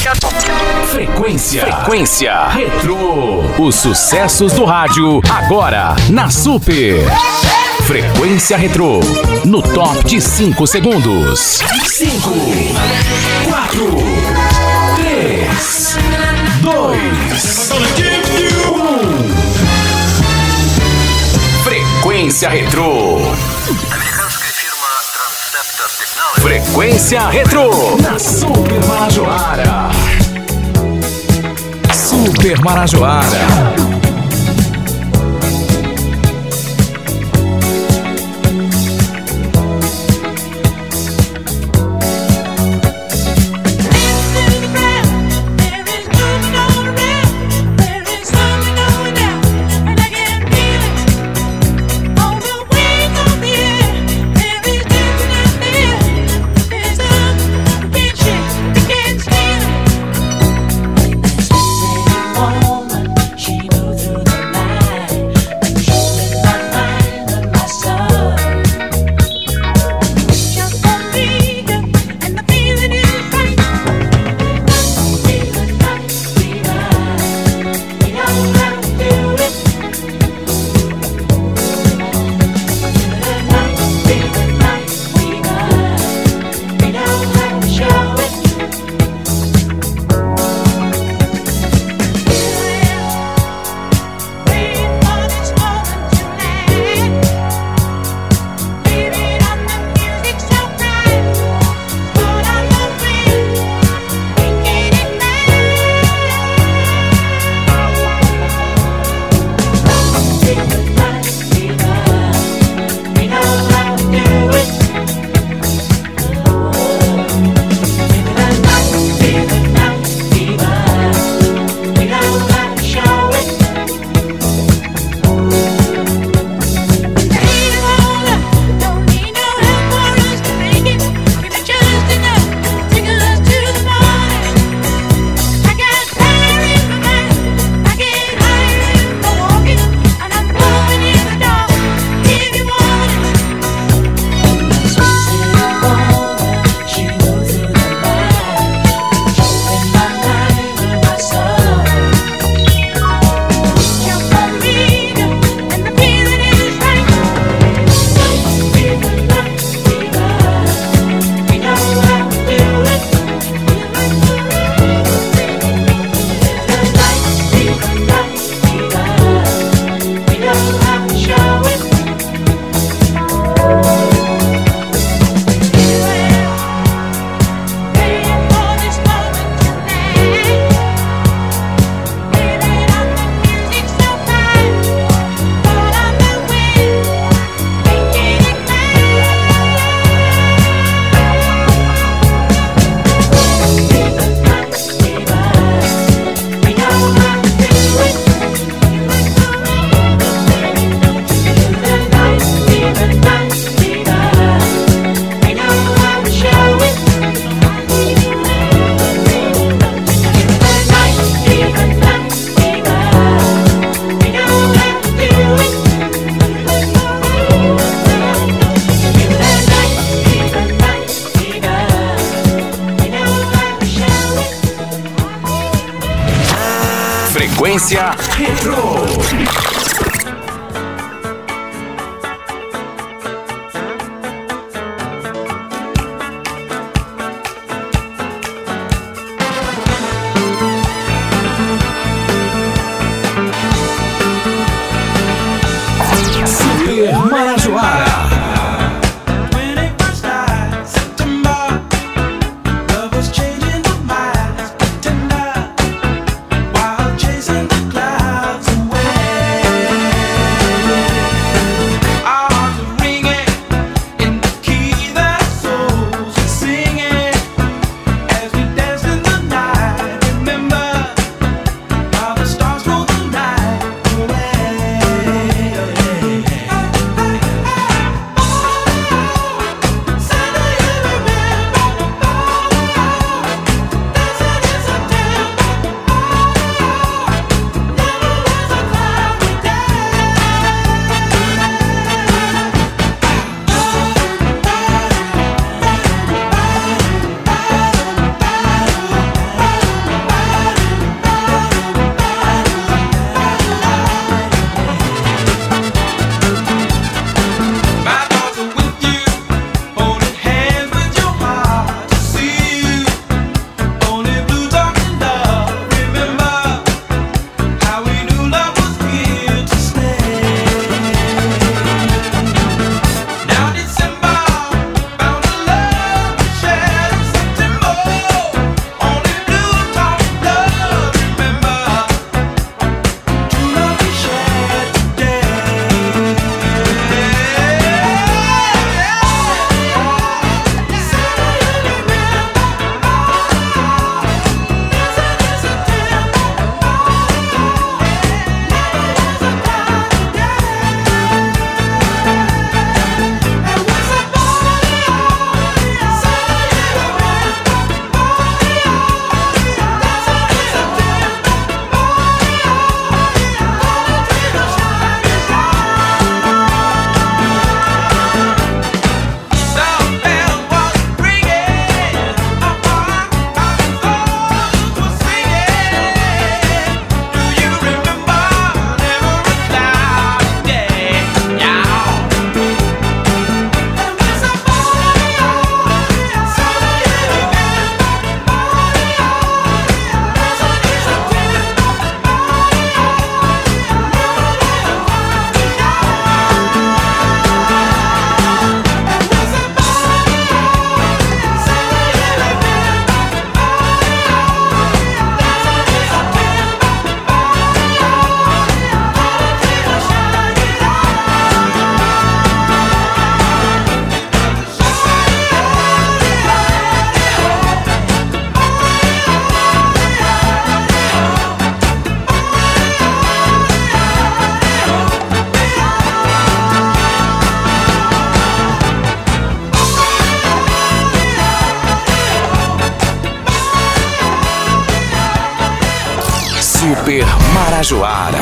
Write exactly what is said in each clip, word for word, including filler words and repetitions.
Frequência. Frequência Retrô. Os sucessos do rádio agora na Super. Frequência Retrô. No top de cinco segundos. cinco, quatro, três, dois, um. Frequência Retrô. Frequência Retrô. Na Super Marajoara. Super Marajoara. Frequência Retrô. Super Marajoara. Away. Super Marajoara.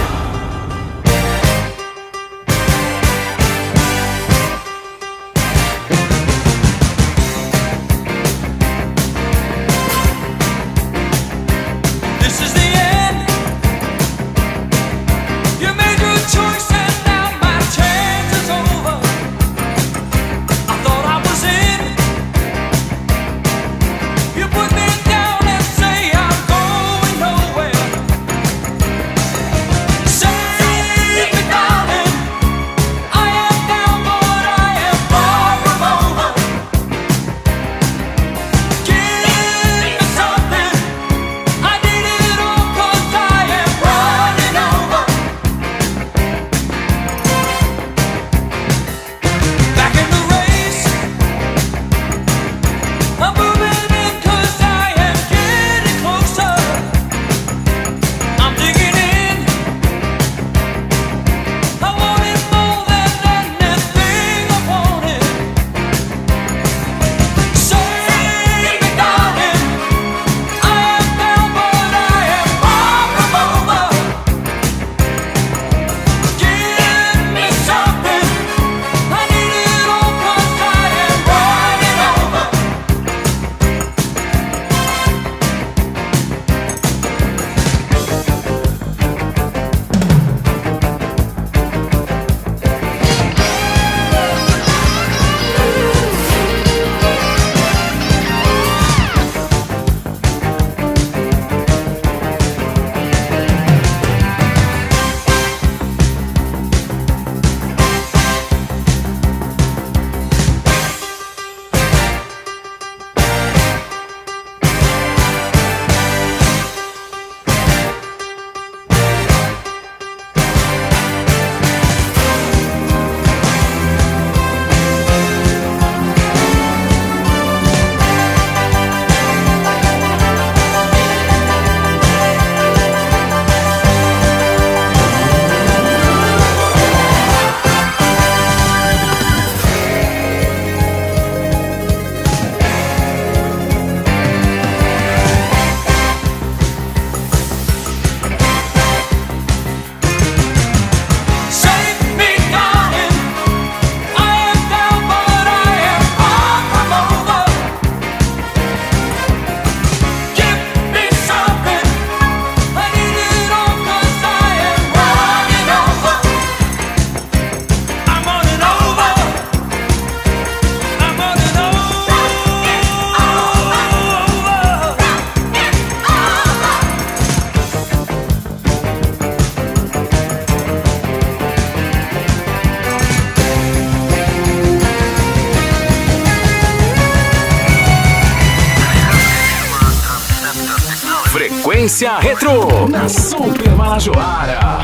Frequência Retro na Super Marajoara.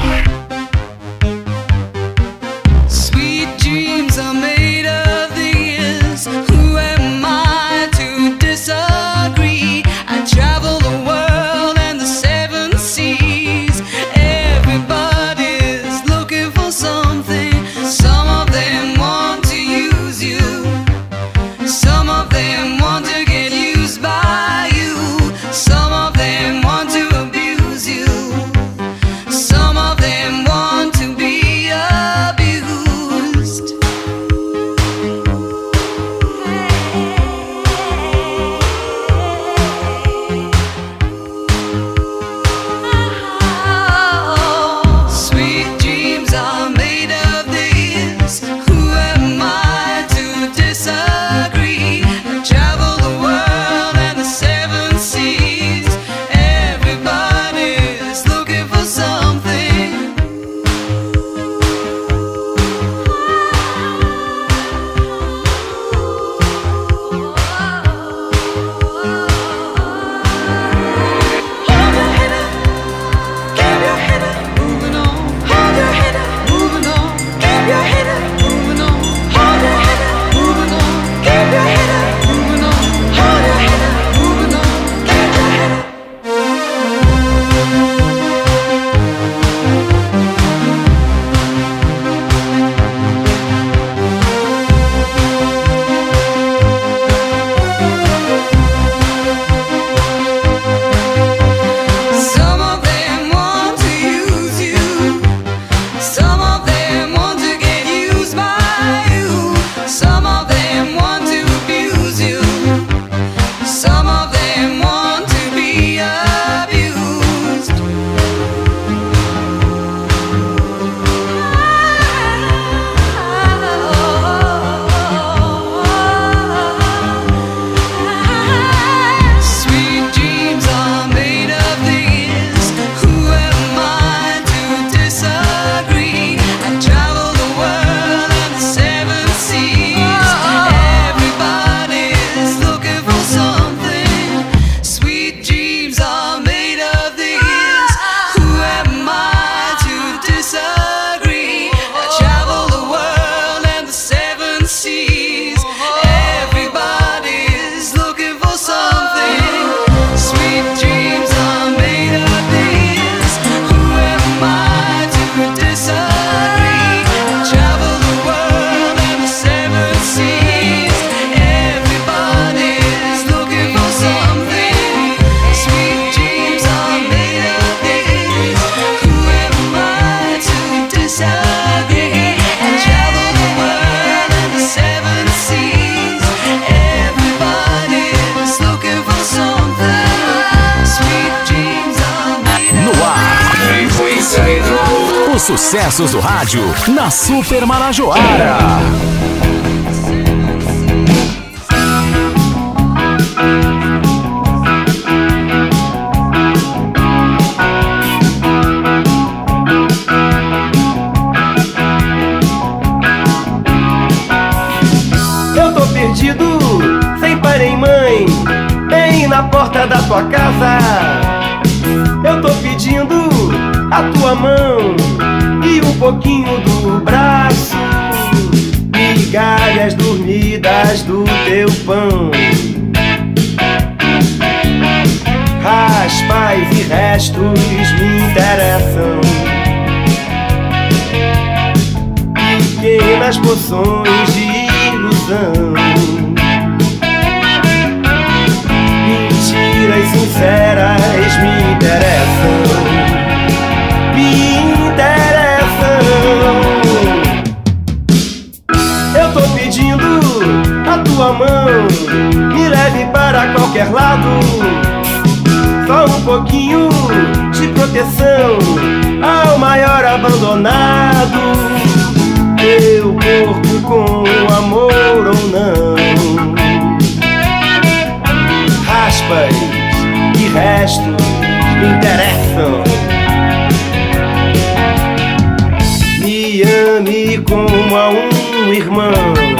Sweet dreams are made of these. Who am I to disagree? I travel the world and the seven seas. Everybody's looking for something. Some of them want to use you. Some of them want to get used by you. Some of them want to abuse you. Some of them Os sucessos do rádio na Super Marajoara. Eu tô perdido, sem pai nem mãe, bem na porta da tua casa. Eu tô pedindo a tua mão e um pouquinho do braço, migalhas dormidas do teu pão, raspas e restos me interessam, pequenas poções de ilusão, mentiras sinceras me interessam, me interessam. Eu tô pedindo a tua mão, me leve para qualquer lado, só um pouquinho de proteção ao maior abandonado, teu corpo com amor ou não, raspas e restos me interessam. Me ame como a um irmão,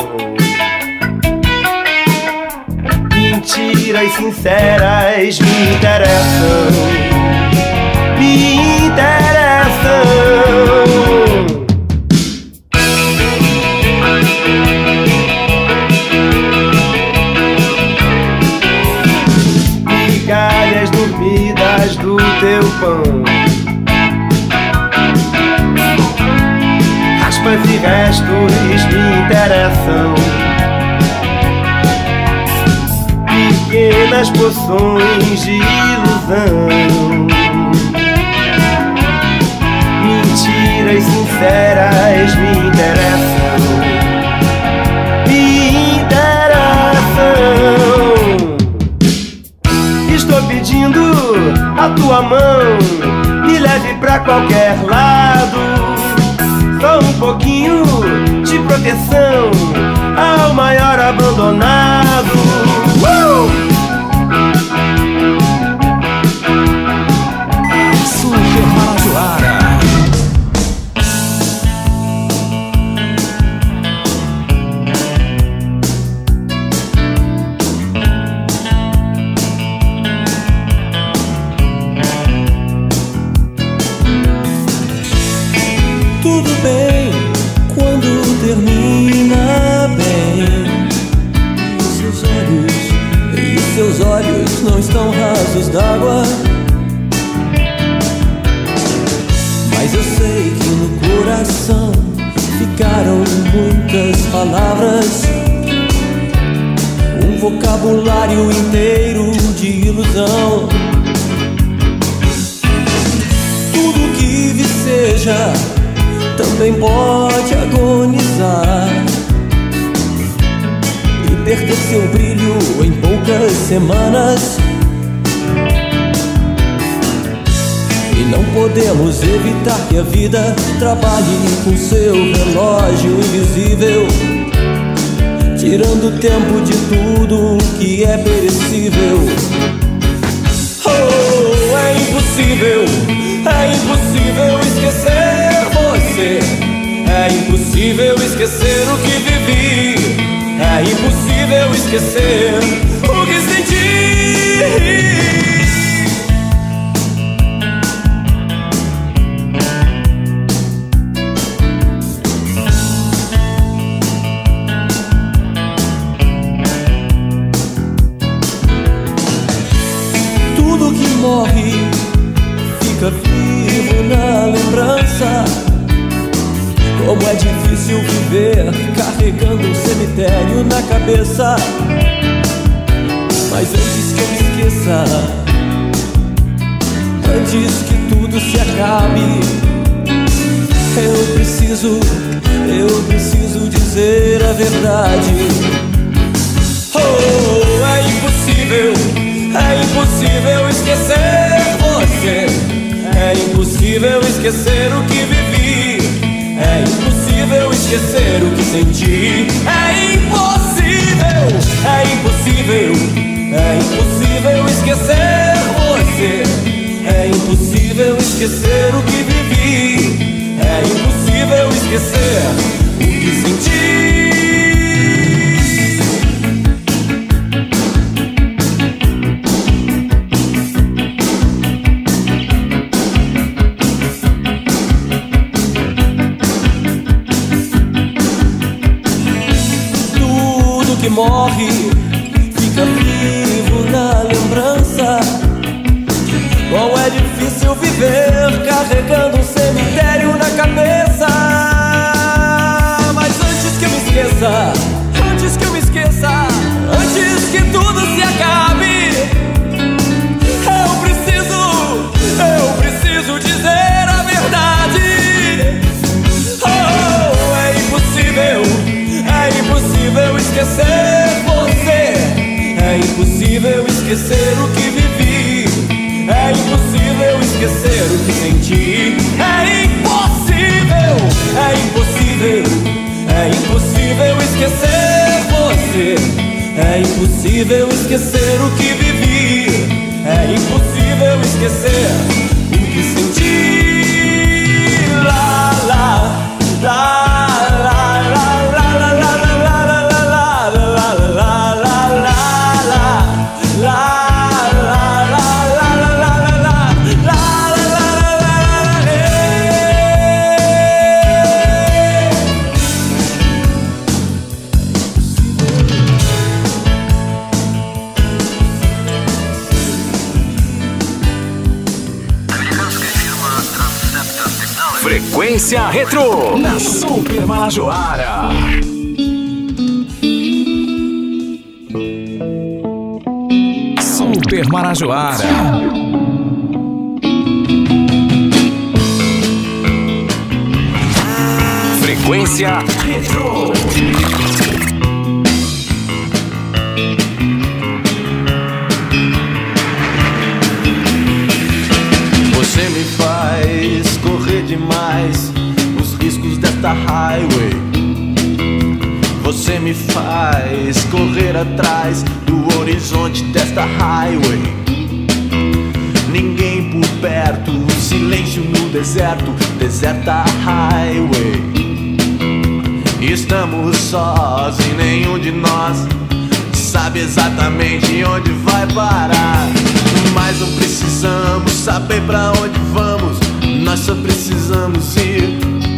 mentiras sinceras me interessam, me interessam. Migalhas dormidas do teu pão, raspas e restos me interessam, pequenas poções de ilusão, mentiras sinceras me interessam, me interessam. Estou pedindo a tua mão, me leve pra qualquer lado, só um pouquinho de proteção ao maior abandonado. Uh! Super Marajoara. Tudo bem quando termina bem. E seus olhos, e seus olhos não estão rasos d'água. Mas eu sei que no coração ficaram muitas palavras, um vocabulário inteiro de ilusão. Tudo que viceja também pode agonizar e perder seu brilho em poucas semanas. E não podemos evitar que a vida trabalhe com seu relógio invisível, tirando tempo de tudo que é perecível. Oh, é impossível, é impossível esquecer você. É impossível esquecer o que vivi. É impossível esquecer o que senti. Tudo que morre fica vivo na lembrança. Como é difícil viver carregando um cemitério na cabeça. Mas antes que eu me esqueça, antes que tudo se acabe, eu preciso, eu preciso dizer a verdade. Oh, é impossível, é impossível esquecer você. É impossível esquecer o que vivi. esquecer o que senti. É impossível, é impossível, é impossível esquecer você. É impossível esquecer o que vivi. É impossível esquecer o que senti. Que morre, fica vivo na lembrança. Como é difícil viver carregando um cemitério na cabeça. Mas antes que eu me esqueça, antes que eu me esqueça, antes que tudo se acabe, eu preciso, eu preciso dizer a verdade. Oh, é impossível, é impossível esquecer você. É impossível esquecer o que vivi. É impossível esquecer o que senti. É impossível, é impossível, é impossível esquecer você. É impossível esquecer o que vivi. É impossível esquecer o que senti. Lá, lá, lá. Frequência Retro na Super Marajoara. Super Marajoara. Frequência Retro. Você me faz correr demais os riscos desta highway. Você me faz correr atrás do horizonte desta highway. Ninguém por perto, silêncio no deserto, deserta highway. Estamos sós e nenhum de nós sabe exatamente onde vai parar. Mas não precisamos saber pra onde vamos, nós só precisamos ir.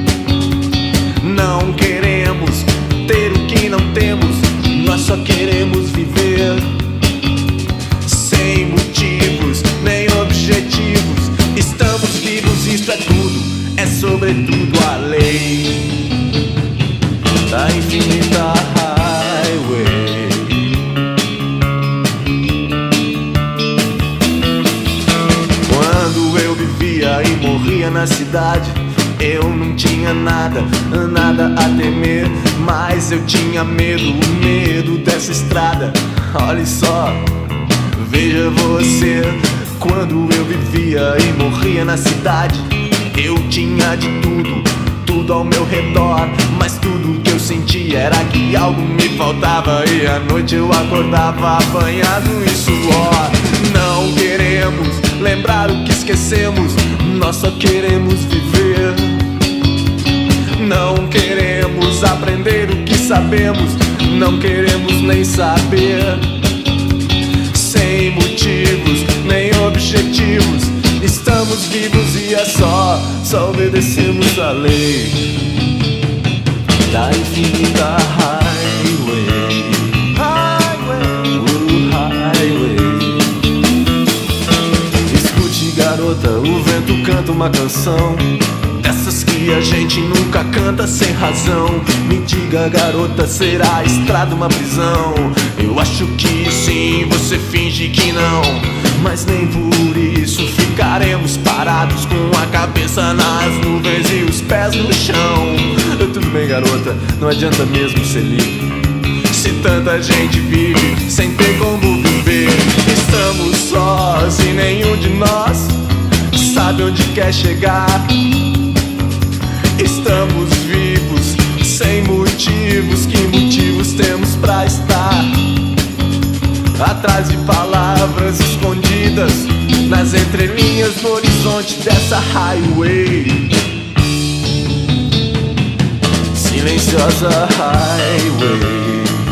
Não queremos ter o que não temos, nós só queremos viver. Sem motivos, nem objetivos, estamos vivos, isto é tudo, é sobretudo a lei da infinita highway. Quando eu vivia e morria na cidade, eu não tinha nada, nada a temer, mas eu tinha medo, medo dessa estrada. Olha só, veja você. Quando eu vivia e morria na cidade, eu tinha de tudo, tudo ao meu redor, mas tudo que eu sentia era que algo me faltava. E à noite eu acordava apanhado em suor. Não queremos lembrar o que esquecemos, nós só queremos viver. Não queremos aprender o que sabemos, não queremos nem saber. Sem motivos, nem objetivos, estamos vivos e é só, só obedecemos a lei da infinita highway. Highway, uh, highway. Escute, garota, o vento canta uma canção, dessas que a gente nunca canta sem razão. Me diga, garota, será a estrada uma prisão? Eu acho que sim, você finge que não, mas nem por isso ficaremos parados com a cabeça nas nuvens e os pés no chão. Tudo bem, garota, não adianta mesmo ser livre se tanta gente vive sem ter como viver. Estamos sós e nenhum de nós sabe onde quer chegar. Estamos vivos sem motivos, que motivos temos pra estar atrás de palavras escondidas nas entrelinhas do horizonte dessa highway, silenciosa highway.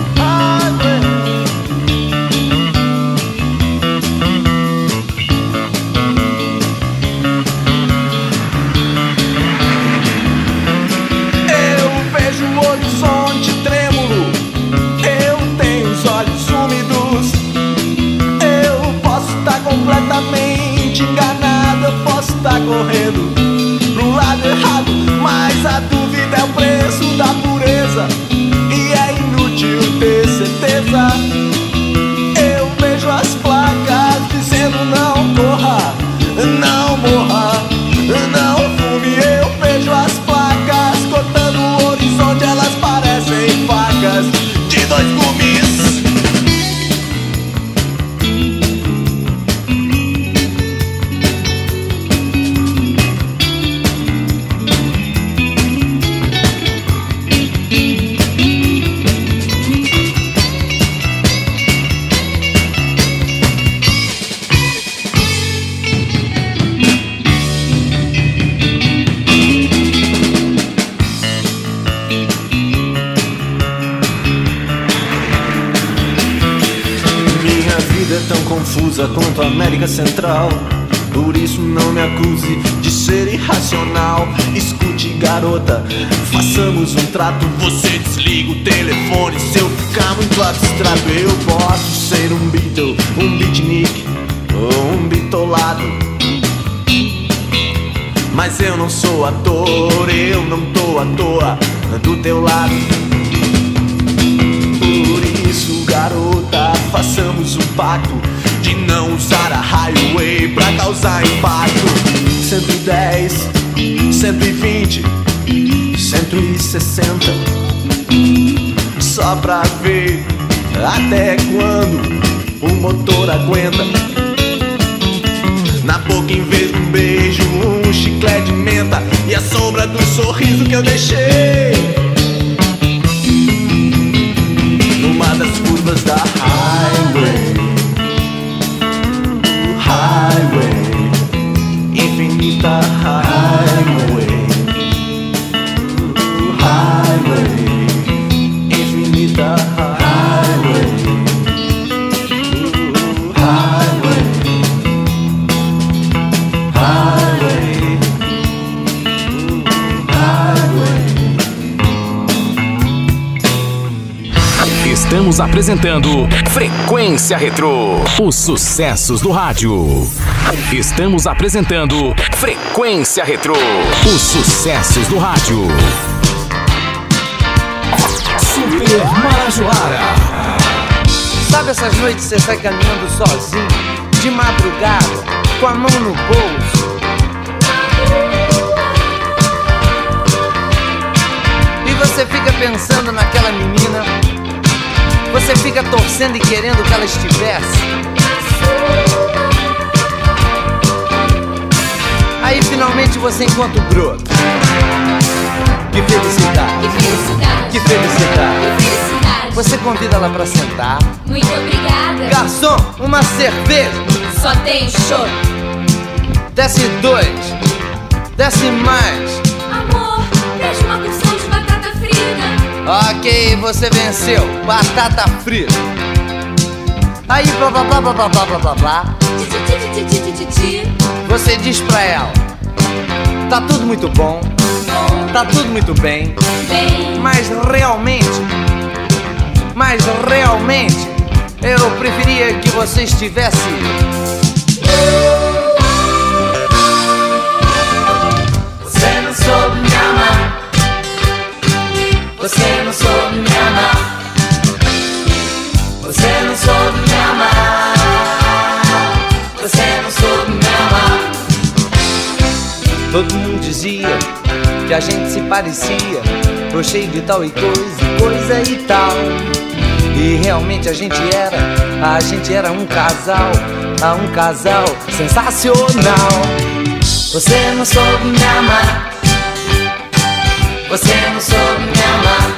Completamente enganado, eu posso estar correndo pro lado errado, mas a dúvida é o preço da pureza e é inútil ter certeza. Eu vejo as placas dizendo não corra, não morra, não fume. Eu vejo as placas cortando o horizonte, elas parecem facas de dois gumes. Confusa quanto a América Central, por isso não me acuse de ser irracional. Escute, garota, façamos um trato. Você desliga o telefone se eu ficar muito abstrato. Eu posso ser um Beatle, um beatnik ou um bitolado, mas eu não sou ator, eu não tô à toa do teu lado. Por isso, garota, façamos um pacto de não usar a highway pra causar impacto. Cento e dez, cento e vinte, cento e sessenta, só pra ver até quando o motor aguenta. Na boca, em vez de um beijo, um chiclete de menta e a sombra do sorriso que eu deixei numa das curvas da highway. Highway, infinita highway, highway, infinita highway, highway, highway, highway. Estamos apresentando Frequência Retrô, os sucessos do rádio. Estamos apresentando Frequência Retrô, os sucessos do rádio. Super Marajoara. Sabe essas noites que você sai caminhando sozinho, de madrugada, com a mão no bolso? E você fica pensando naquela menina, você fica torcendo e querendo que ela estivesse. Aí finalmente você encontra o broto. Que felicidade, Que felicidade, que felicidade. que felicidade. Você convida ela pra sentar. Muito obrigada. Garçom, uma cerveja. Só tem show. Desce dois, desce mais. Amor, deixa uma porção de batata frita. Ok, você venceu. Batata frita. Aí blá blá blá blá blá blá blá blá blá. Ti, ti, ti, ti, ti, ti, ti. Você diz pra ela: tá tudo muito bom, Bom, tá tudo muito bem, bem. mas realmente, mas realmente eu preferia que você estivesse. Você não soube me amar. Você não soube me amar. Você não soube me amar. Você não soube me amar. Todo mundo dizia que a gente se parecia, brochei de tal e coisa, coisa e tal. E realmente a gente era, a gente era um casal, ah, um casal sensacional. Você não soube me amar. Você não soube me amar.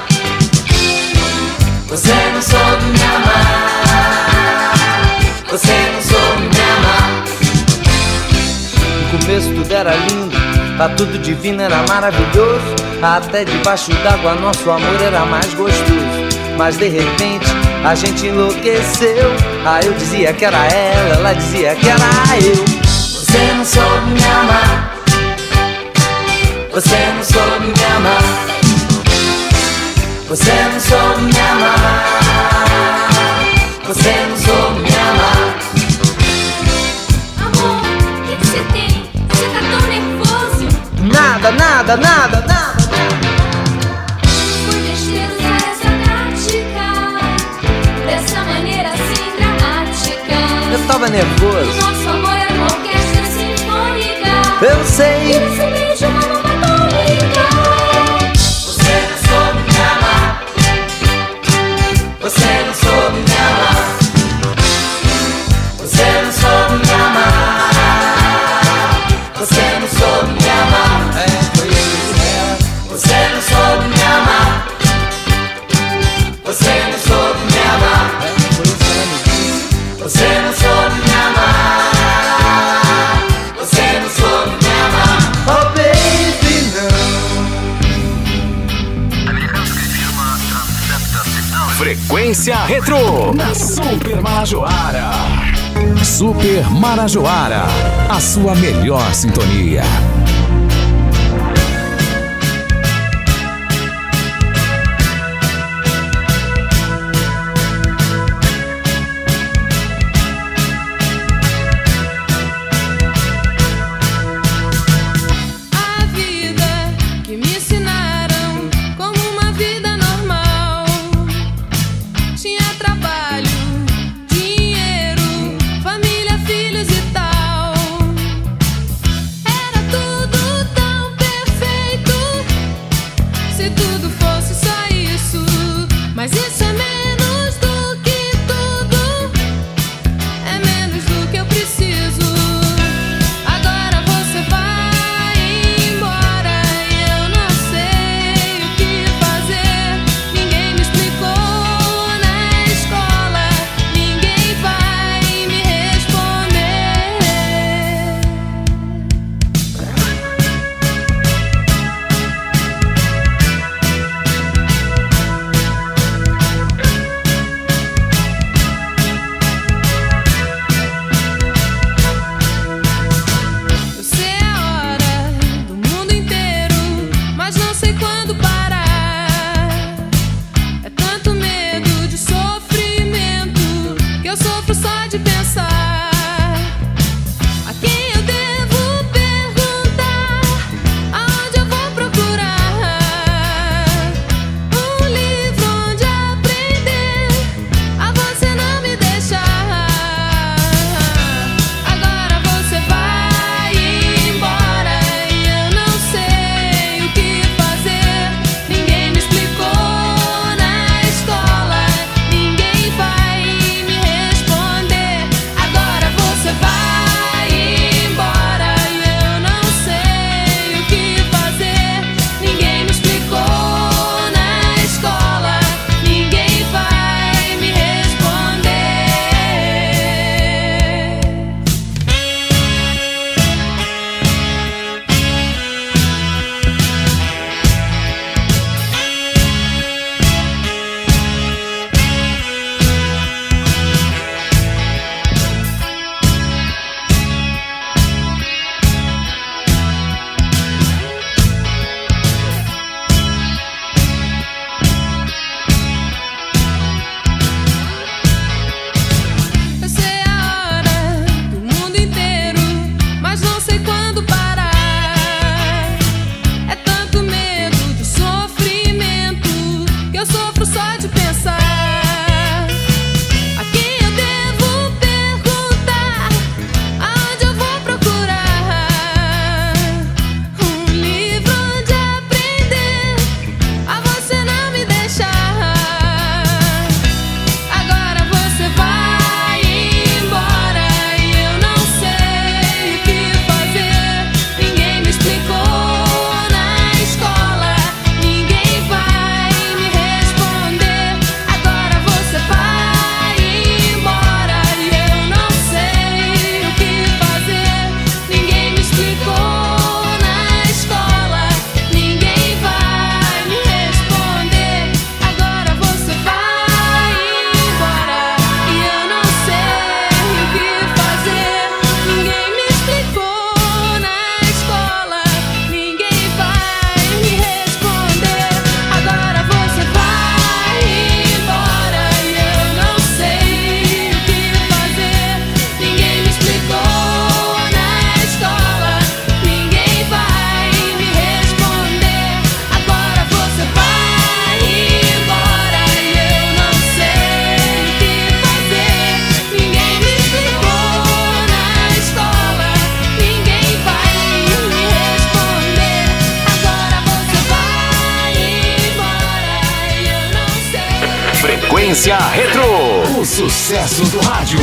Você não soube me amar. Você não soube me amar. No começo tudo era lindo, tá tudo divino, era maravilhoso. Até debaixo d'água nosso amor era mais gostoso. Mas de repente a gente enlouqueceu. Ah, eu dizia que era ela, ela dizia que era eu. Você não soube me amar. Você não soube me amar. Você não soube me amar. Você não soube me amar. Amor, o que que você tem? Você tá tão nervoso. Nada, nada, nada, nada. Foi besteira usar essa tática, dessa maneira assim dramática. Eu tava O nervoso. nosso amor era uma orquestra sinfônica. Eu sei. E esse beijo é uma bomba atômica. Você não soube me amar. Você não soube me amar. Você não soube me amar. Você não soube me amar. É, foi isso. Você não soube me amar. Você não soube me amar. É, foi isso. Você não soube me amar. Você não soube me amar. Oh baby, não. Frequência Retro na Super Marajoara. Super Marajoara, a sua melhor sintonia. A vida que me ensinaram como uma vida normal. Tinha trabalho, dinheiro, família, filhos e tal. Era tudo Frequência Retrô. Os sucessos do rádio.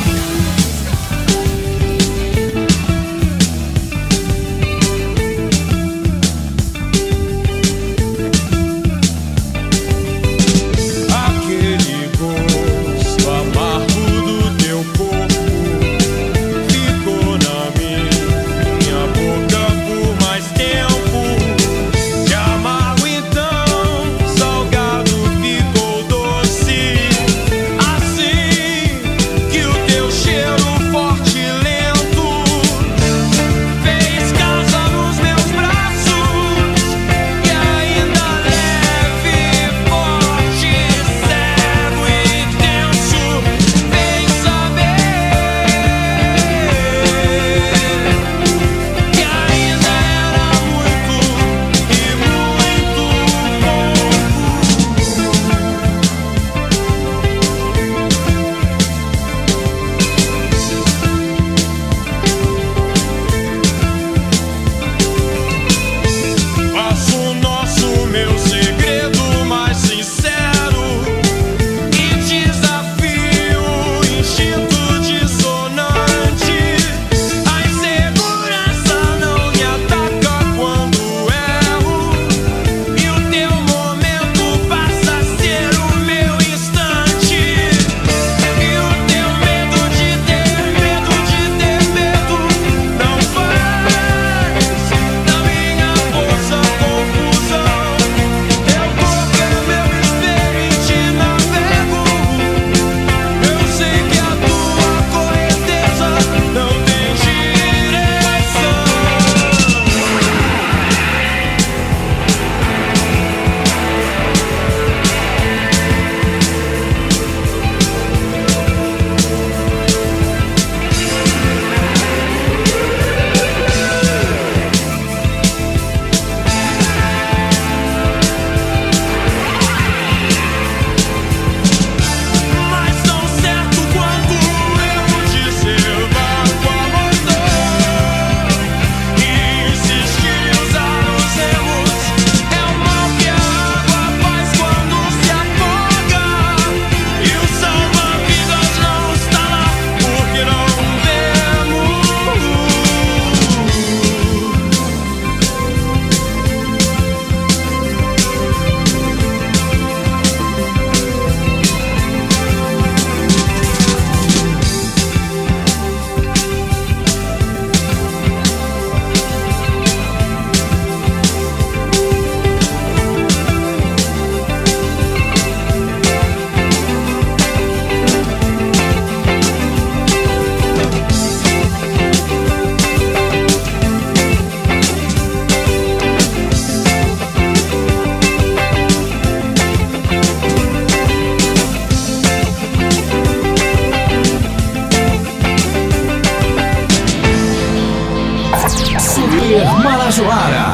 Marajoara.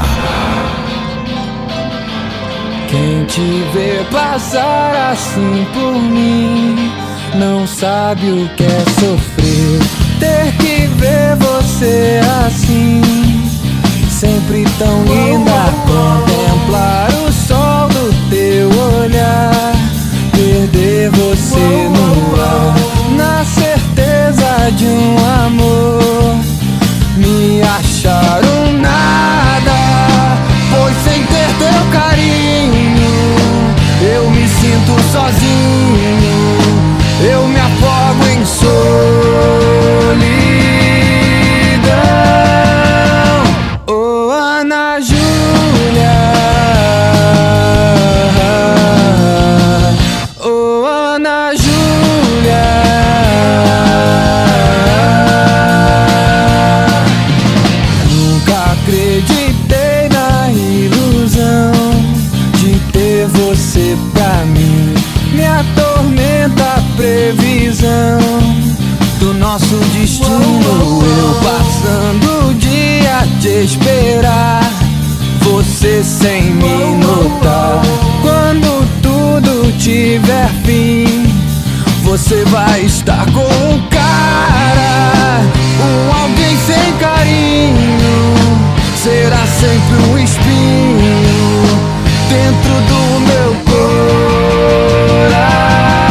Quem te vê passar assim por mim não sabe o que é sofrer. Ter que ver você assim, sempre tão linda. Contemplar o sol do teu olhar, perder você no ar, na certeza de um amor. Me acharam nada, pois sem ter teu carinho eu me sinto sozinho, eu me afogo em solidão. Oh, Ana Júlia, oh, Ana Júlia, acreditei na ilusão de ter você pra mim. Me atormenta a previsão do nosso destino. Eu passando o dia a te esperar, você sem me notar. Quando tudo tiver fim, você vai estar com um cara, um alguém sem carinho. Será sempre um espinho dentro do meu coração.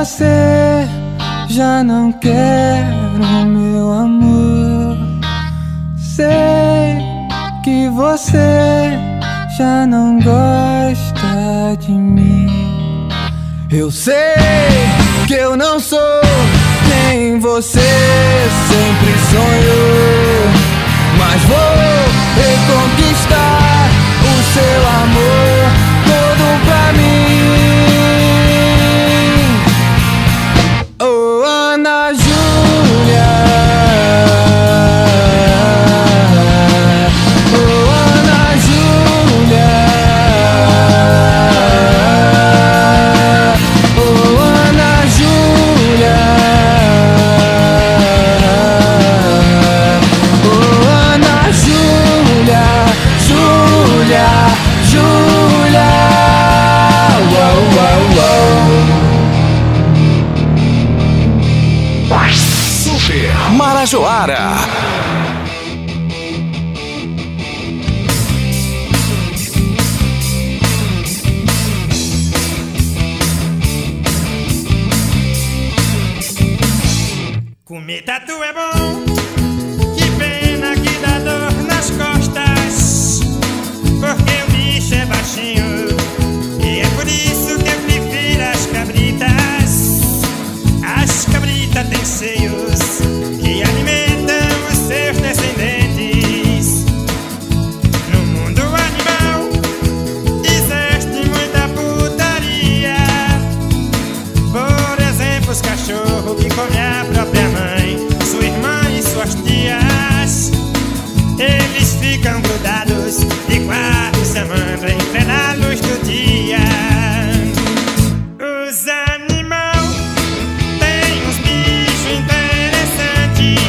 você já não quer o meu amor. Sei que você já não gosta de mim. Eu sei que eu não sou quem você sempre sonhou, mas vou reconquistar o seu amor todo pra mim. Oh, Ana Júlia, oh, Ana Júlia, oh, Ana Júlia, oh, Ana Júlia, Júlia, Júlia, uau, uau, uau. Super Marajoara. Comer tatu é bom, que pena que dá dor nas costas, porque o bicho é baixinho, e é por isso que eu prefiro as cabritas. As cabritas têm seios que alimentam os seus descendentes. No mundo animal existe muita putaria. Por exemplo, os cachorros que comem a própria mãe, sua irmã e suas tias. Eles ficam grudados de quatro se amando em plena luz do dia. Os animais têm uns bichos interessantes.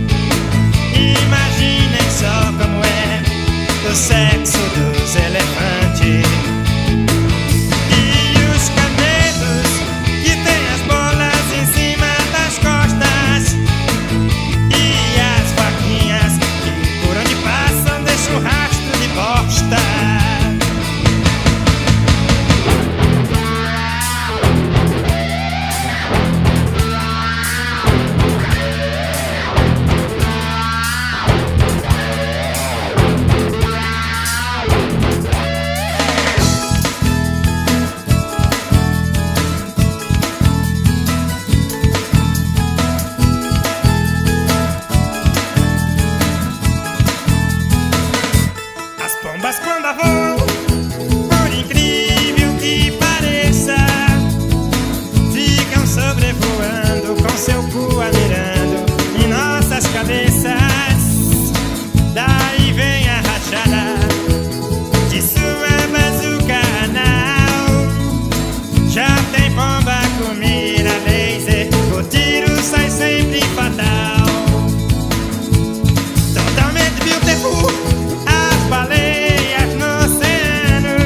Imaginem só como é o sexo dos elefantes. E os camelos que têm as bolas em cima das costas. E as vaquinhas que por onde passam deixam rastro de bosta. As pombas quando voam, por incrível que pareça, ficam sobrevoando com seu cu mirando em nossas cabeças. Daí vem a rachada de sua bazuca anal. Já tem pomba com mira laser, o tiro sai sempre fatal. Totalmente beautiful, as baleias no oceano,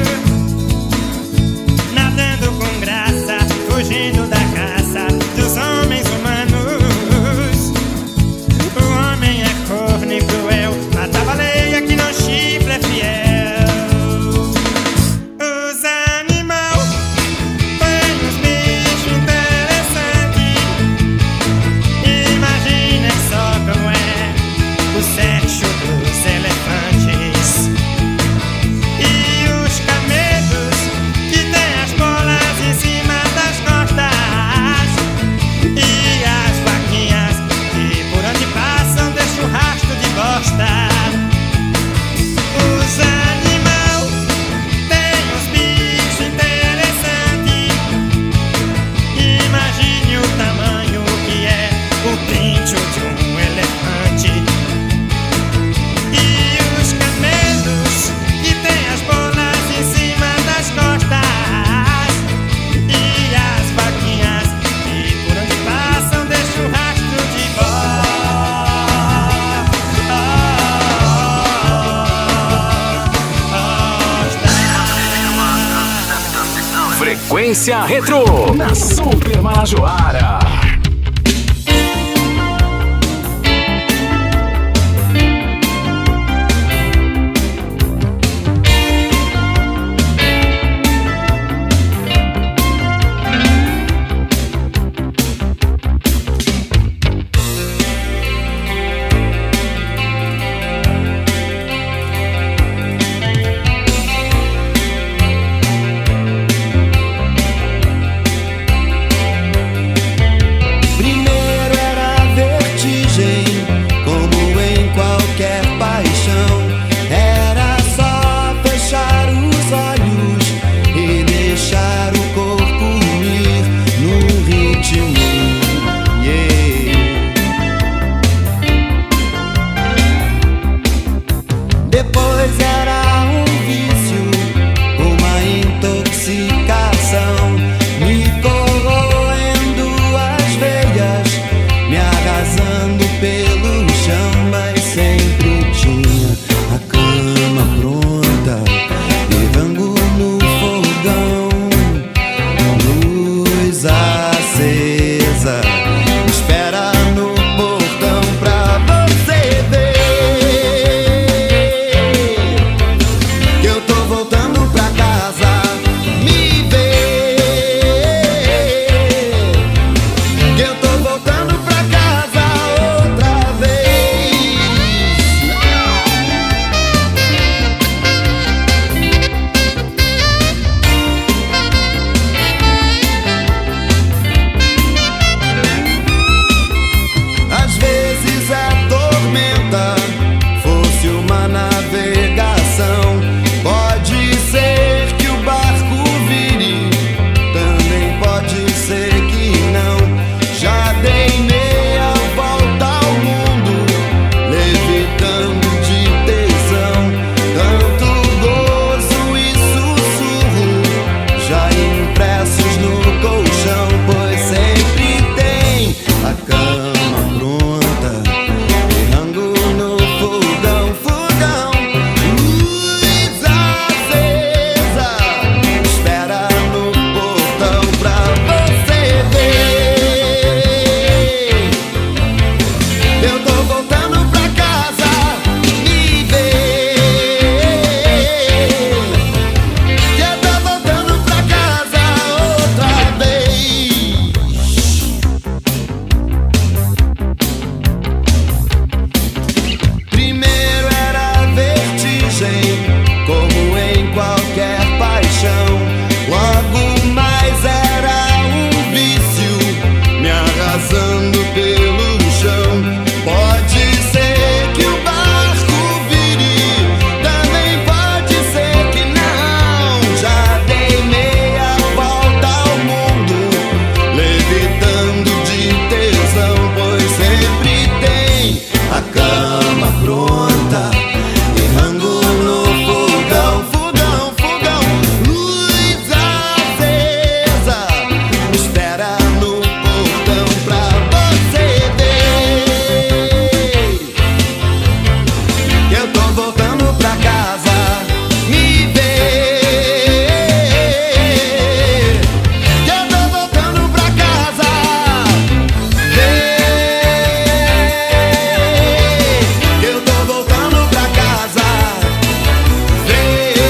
nadando com graça, fugindo da caça dos homens humanos. O homem é corno e cruel, mata a baleia que não chifra é fiel. Os animais têm uns bichos interessantes. Imaginem só como é o sexo dos elefantes. E os camelos que têm as bolas em cima das costas. E as vaquinhas que por onde passam deixam rastro de bosta. Os animais têm uns bichos interessantes. Imagine o tamanho que é o pinto de um elefante. E os camelos que têm as bolas em cima das costas. E as vaquinhas que por onde passam deixam rastro de bosta. Frequência Retro na Super Marajoara. eu tô voltando pra casa. Me vê, que eu tô voltando pra casa. Vê, que eu tô voltando pra casa. Vê,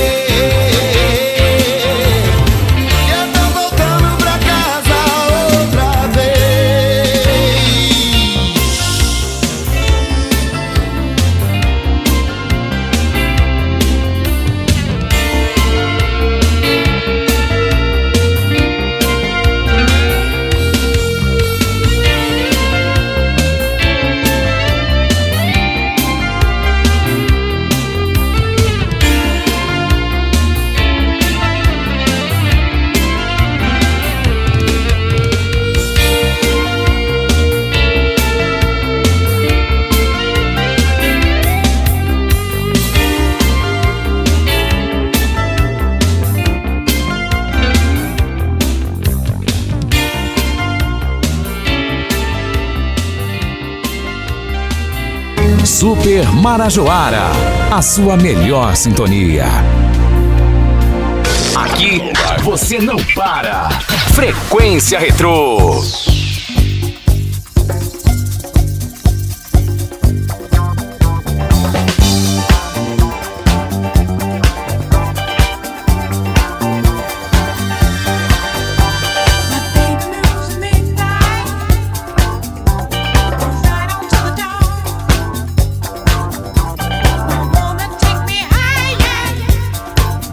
que eu tô voltando pra casa outra vez. Super Marajoara, a sua melhor sintonia. Aqui você não para. Frequência Retrô.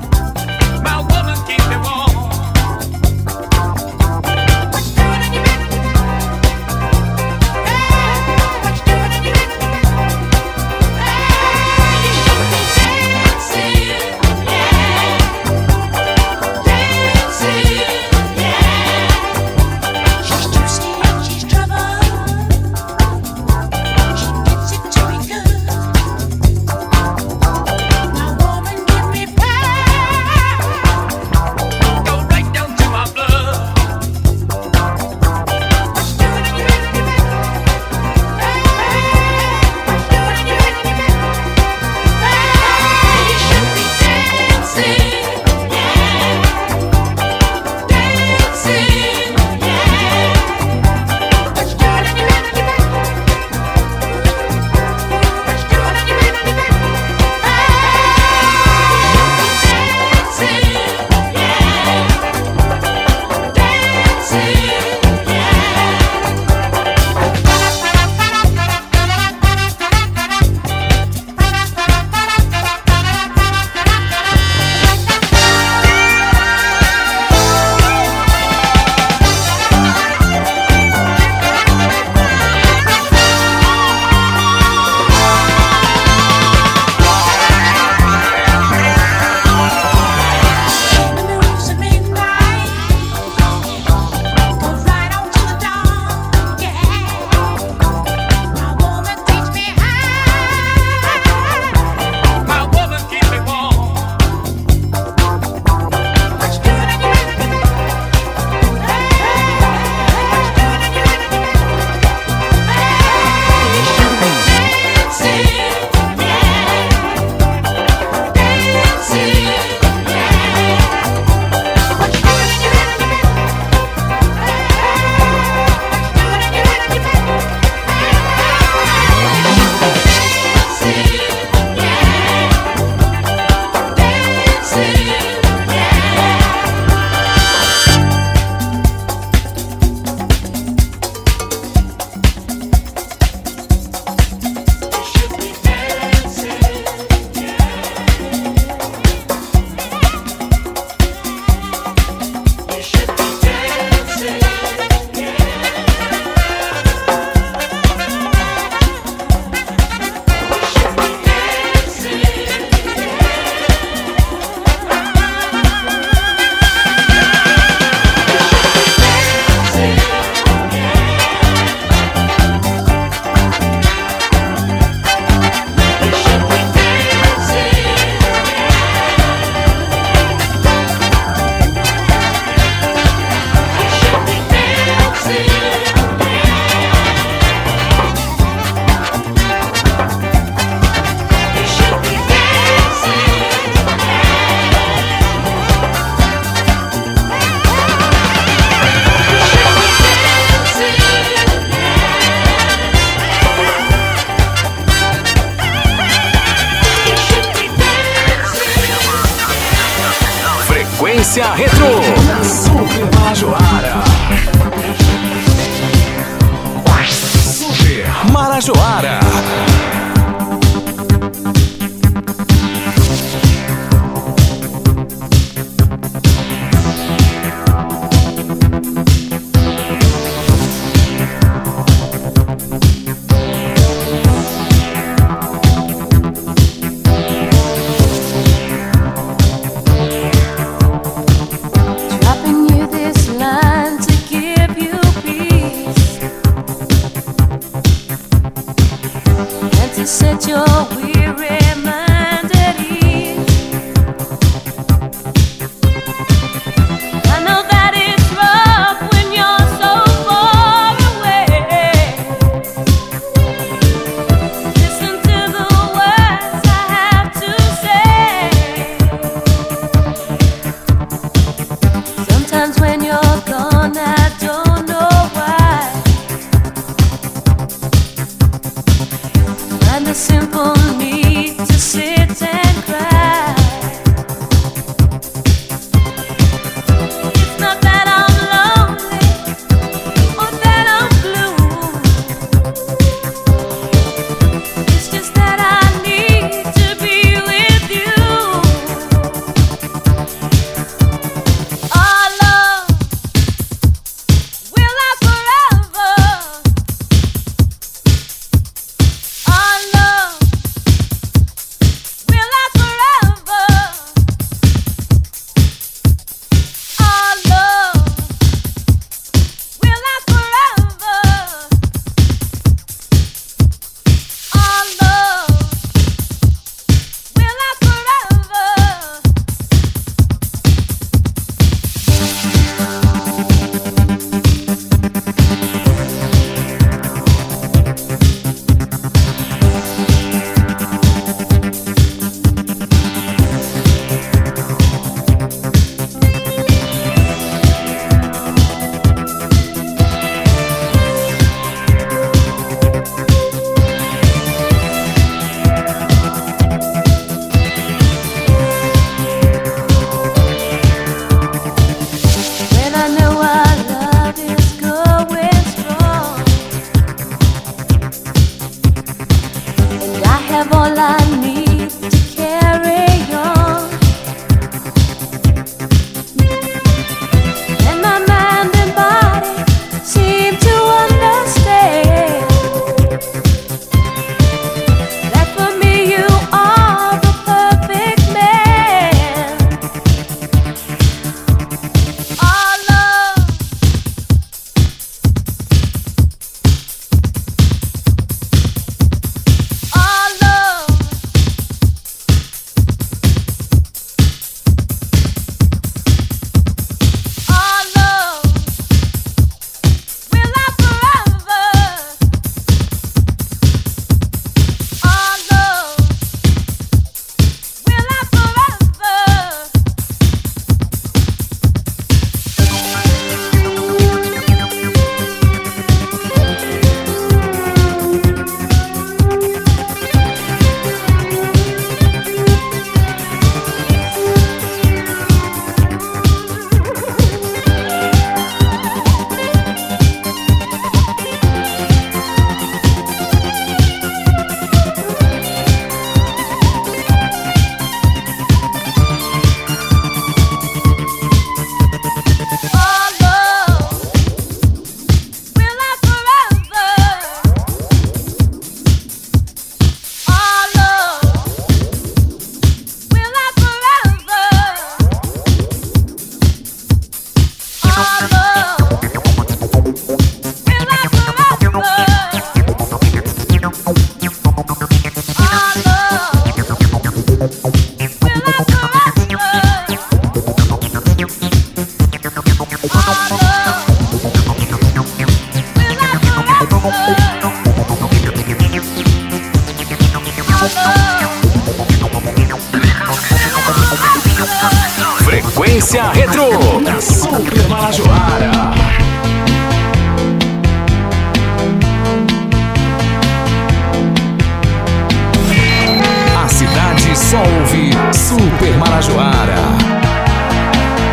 My woman keep me warm. But doing it, you better Frequência Retro. Na Super Marajoara. Super Marajoara. Set your weary mind at ease. I know that it's rough when you're so far away. Listen to the words I have to say. Sometimes when you're gone, I don't know why. The simple need to sit and cry. It's not that I'm lonely or that I'm blue. It's just that I need to be with you. Our love will last forever. Our love will last forever. Our love will last forever. Our love will last forever. When I know our love is going strong, and I have all I need to carry on, and my mind and body seem to understand that for me you are the perfect man. Our love, our love, our love will last forever. Our love will last forever. Our love will last forever. Our love will last forever. Our love will last forever. Our love will last Frequência Retro. Na Super Marajoara. A cidade só ouve Super Marajoara.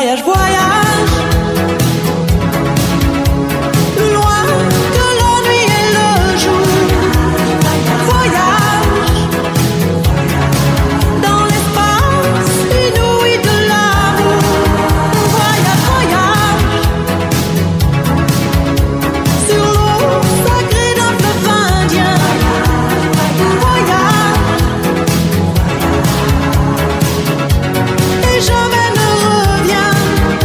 Voyage, voyage, plus loin que la nuit et le jour. Voyage dans l'espace inouï de l'amour. Voyage, voyage sur l'eau sacrée d'un fleuve indien. Voyage et jamais ne reviens.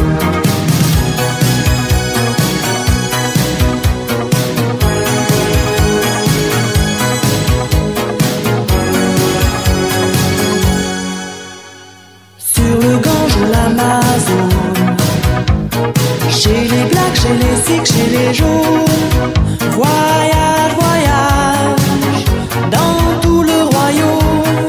Sur le Gange ou l'Amazone, chez les Blacks, chez les Sikhs, chez les Jaunes. Voyage, voyage dans tout le royaume.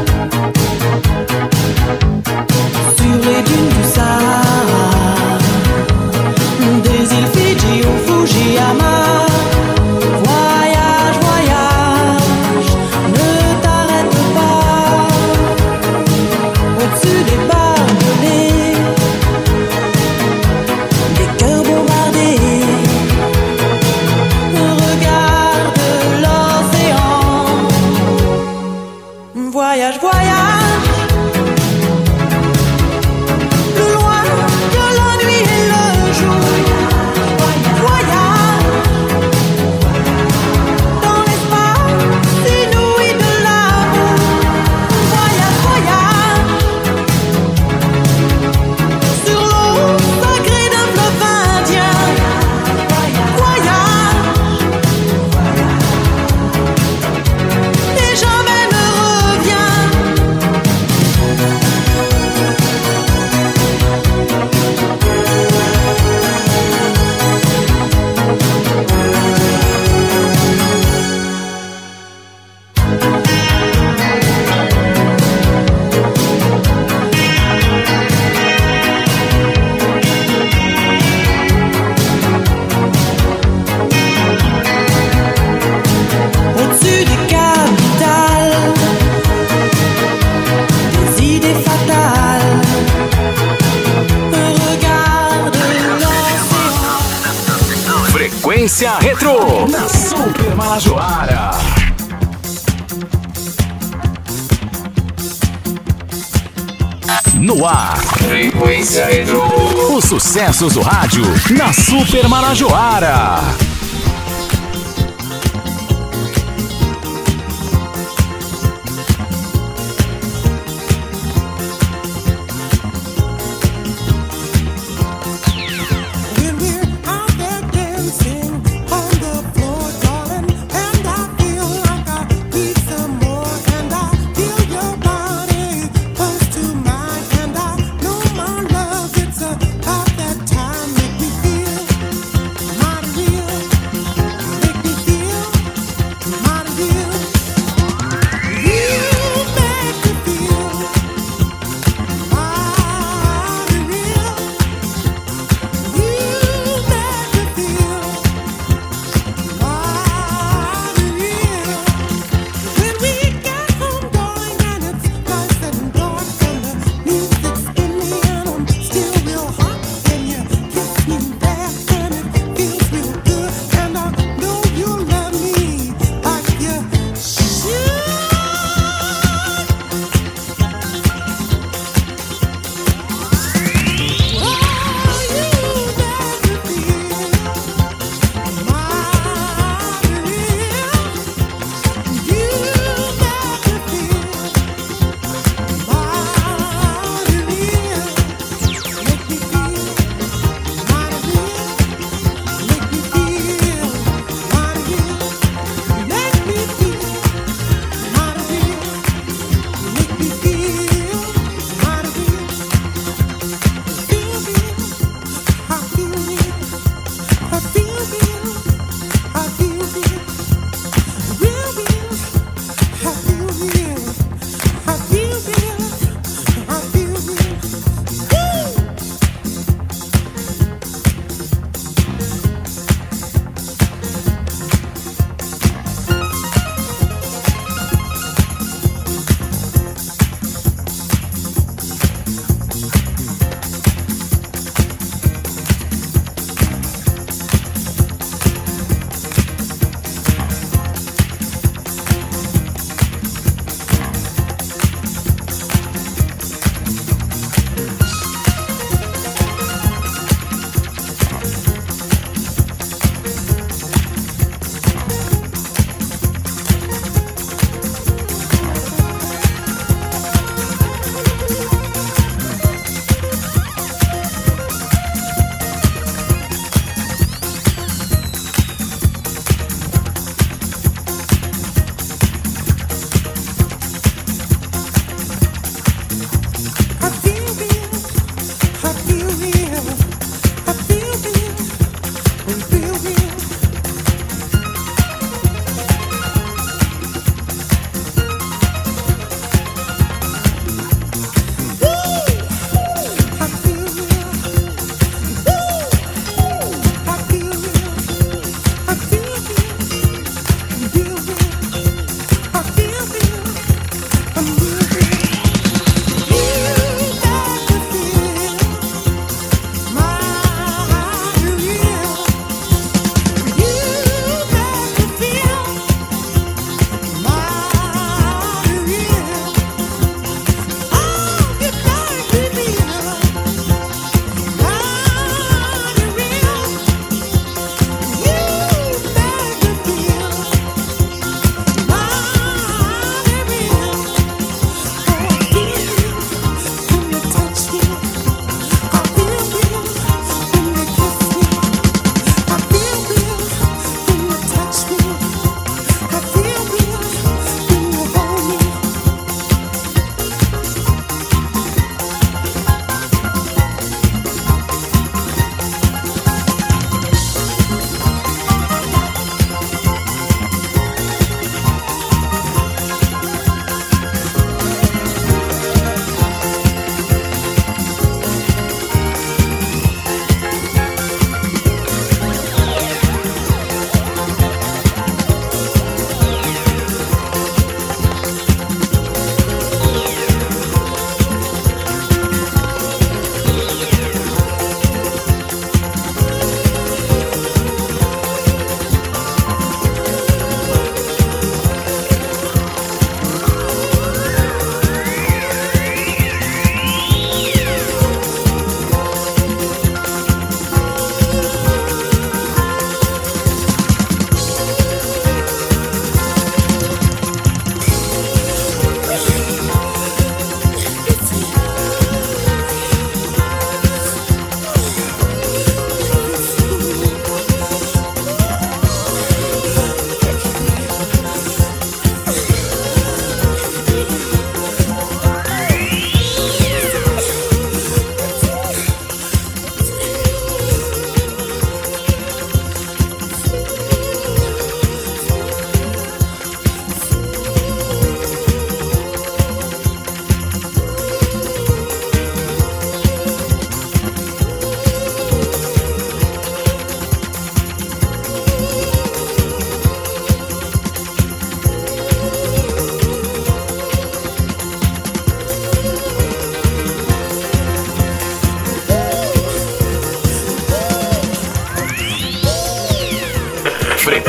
Sur les dunes du Sahara, des îles Fidji au Fujiyama. Voyage, voyage, ne t'arrête pas. Au-dessus des barbelés, des cœurs bombardés. Regarde l'océan. Voyage, voyage, plus loin que la nuit et le jour. Voyage dans l'espace inouï de l'amour. Voyage, voyage sur l'eau sacrée d'un fleuve indien. Voyage et jamais ne reviens. Au-dessus des capitales, des idées fatales. Regarde l'océan. Frequência Retro na Super Marajoara. No ar, Frequência Retro. Os sucessos do rádio na Super Marajoara. When we're out there dancing on the floor, darling, and I feel like I need some more, and I feel your body close to mine, and I know my love, it's about that time. Make me feel mighty real.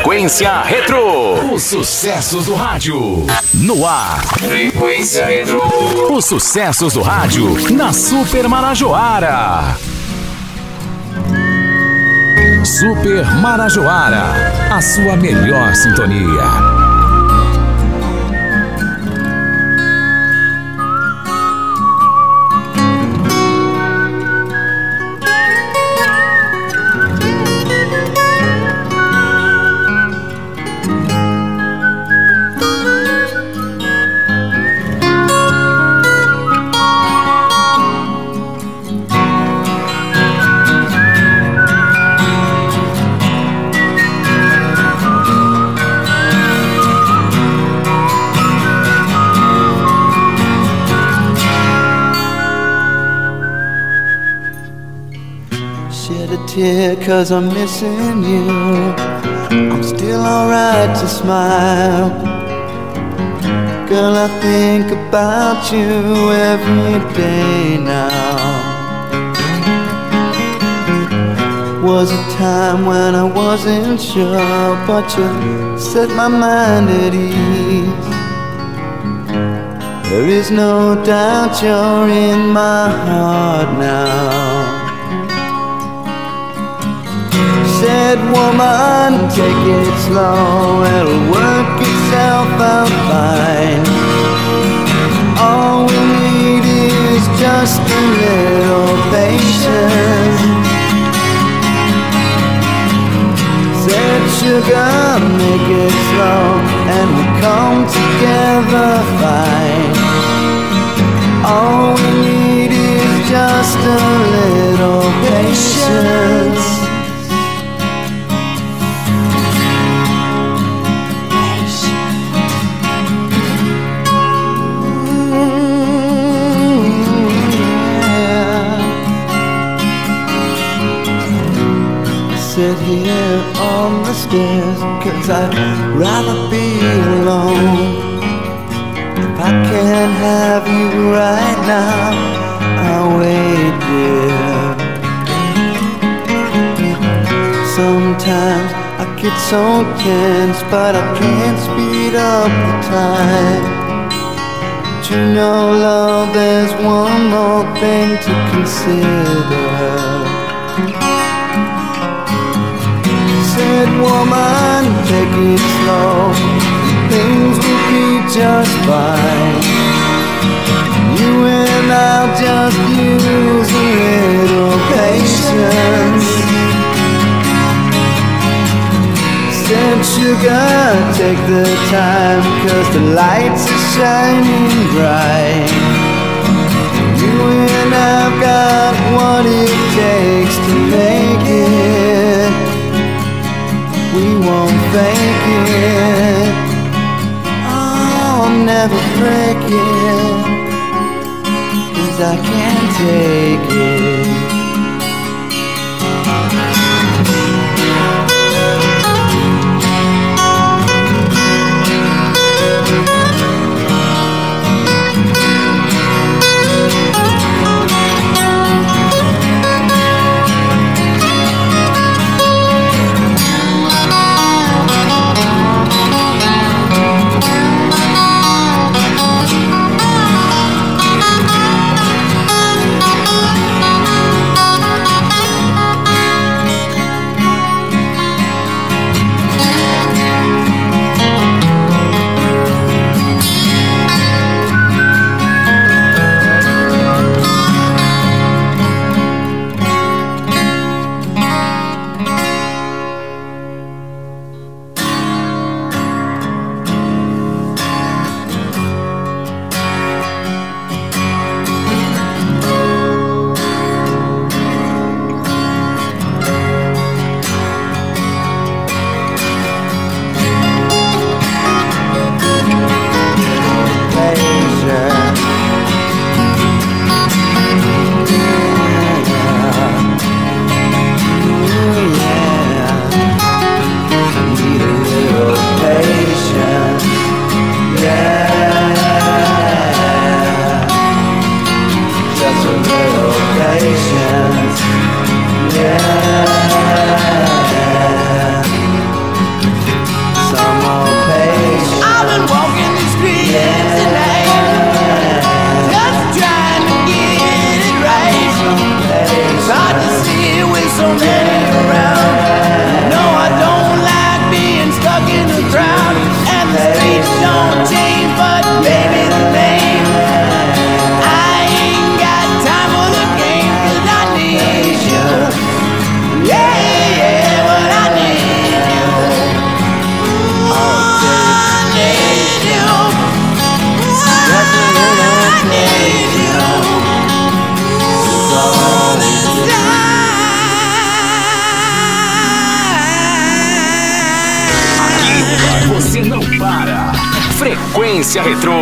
Frequência Retrô. Os sucessos do rádio. No ar. Frequência Retrô. Os sucessos do rádio na Super Marajoara. Super Marajoara. A sua melhor sintonia. Cause I'm missing you. I'm still alright to smile. Girl, I think about you every day now. Was a time when I wasn't sure, but you set my mind at ease. There is no doubt you're in my heart now. Said woman, take it slow, it'll work itself out fine. All we need is just a little patience. Said sugar, make it slow, and we'll come together fine. All we need is just a little patience. Sit here on the stairs, cause I'd rather be alone. If I can't have you right now, I'll wait, dear. Sometimes I get so tense, but I can't speed up the time. But you know, love, there's one more thing to consider. Said woman, take it slow, things will be just fine. You and I'll just use a little patience. Said sugar, take the time, cause the lights are shining bright. You and I've got what it takes to make it. We won't fake it. Oh, I'll never break it, cause I can't take it. Frequência Retrô.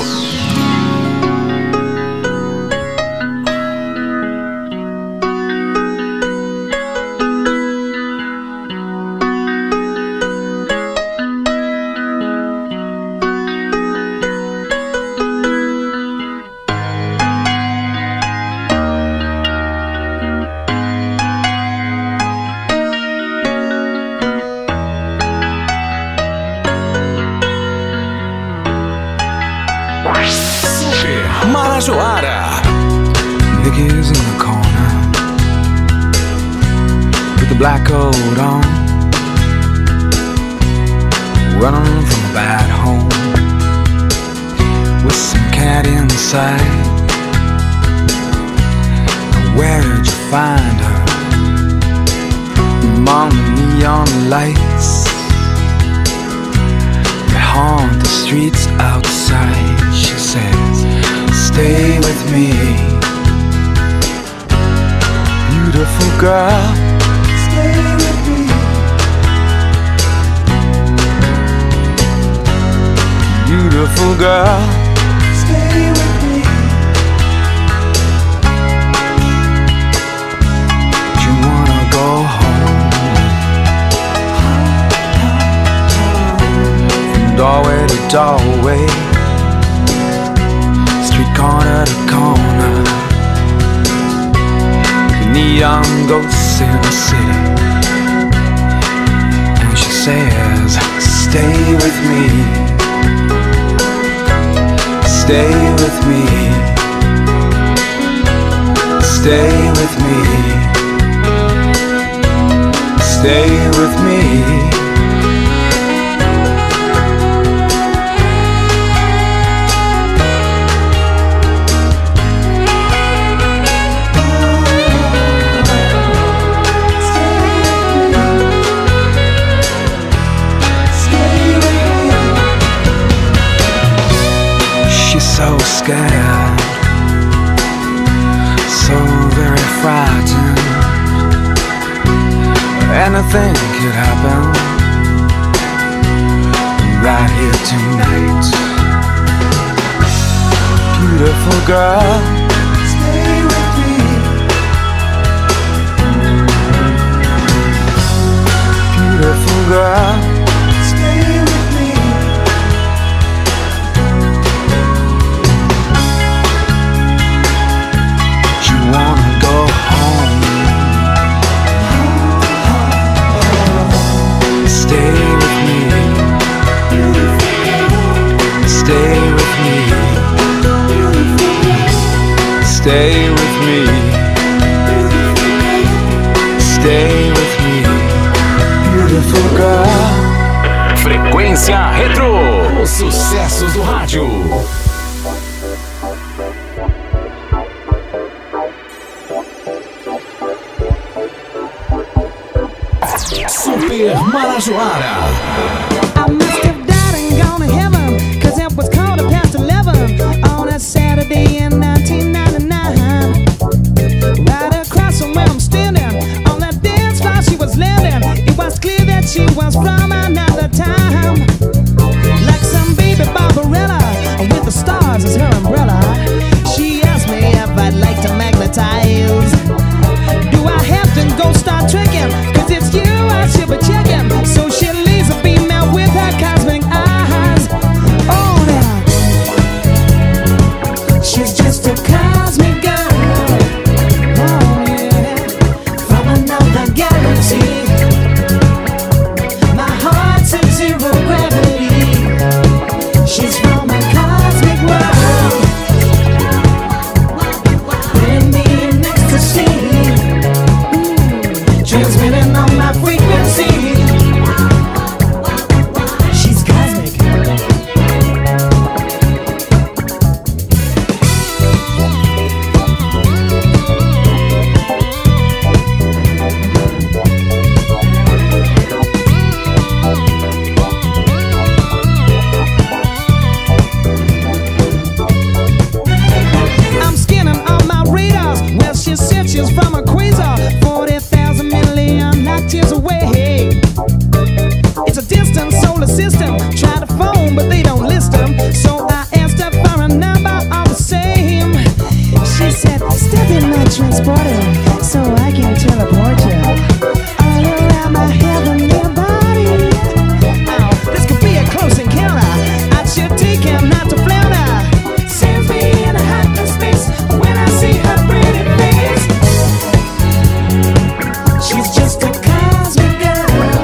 Marajoara. Nicky's in the corner with the black coat on, running from a bad home with some cat inside. Where did you find her? Among the neon lights that haunt the streets outside. She says, stay with me, beautiful girl. Stay with me, beautiful girl. Stay with me. Do you wanna go home? From doorway to doorway, corner to corner, the neon ghosts in the city. And she says, stay with me, stay with me, stay with me, stay with me. So scared, so very frightened. Anything could happen right here tonight. Beautiful girl, stay with me. Beautiful girl, stay with me. Wanna go home? Stay with me, stay with me, stay with me, stay with me, beautiful girl. Frequência Retrô, os sucessos do rádio. Super Marajoara. I must have died and gone to heaven, cause it was quarter past eleven on a Saturday in nineteen ninety-nine. Right across from where I'm standing, on that dance floor she was landing. It was clear that she was from another time. Like some baby Barbarella, with the stars as her umbrella. She asked me if I'd like to magnetize. Do I have to go start tricking? Cause it's you I should be checking. So she leaves a female transported so I can teleport you all around my heavenly body. Now, this could be a close encounter. I should take him not to flounder. Sends me in a hyperspace when I see her pretty face. She's just a cosmic girl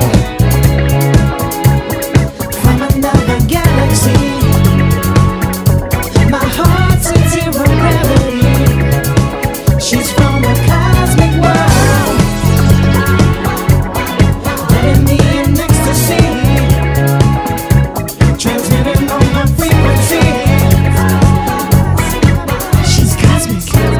from another galaxy. My heart's in zero gravity. She's from a cosmic world, letting me in ecstasy, transmitting on my frequency. She's cosmic.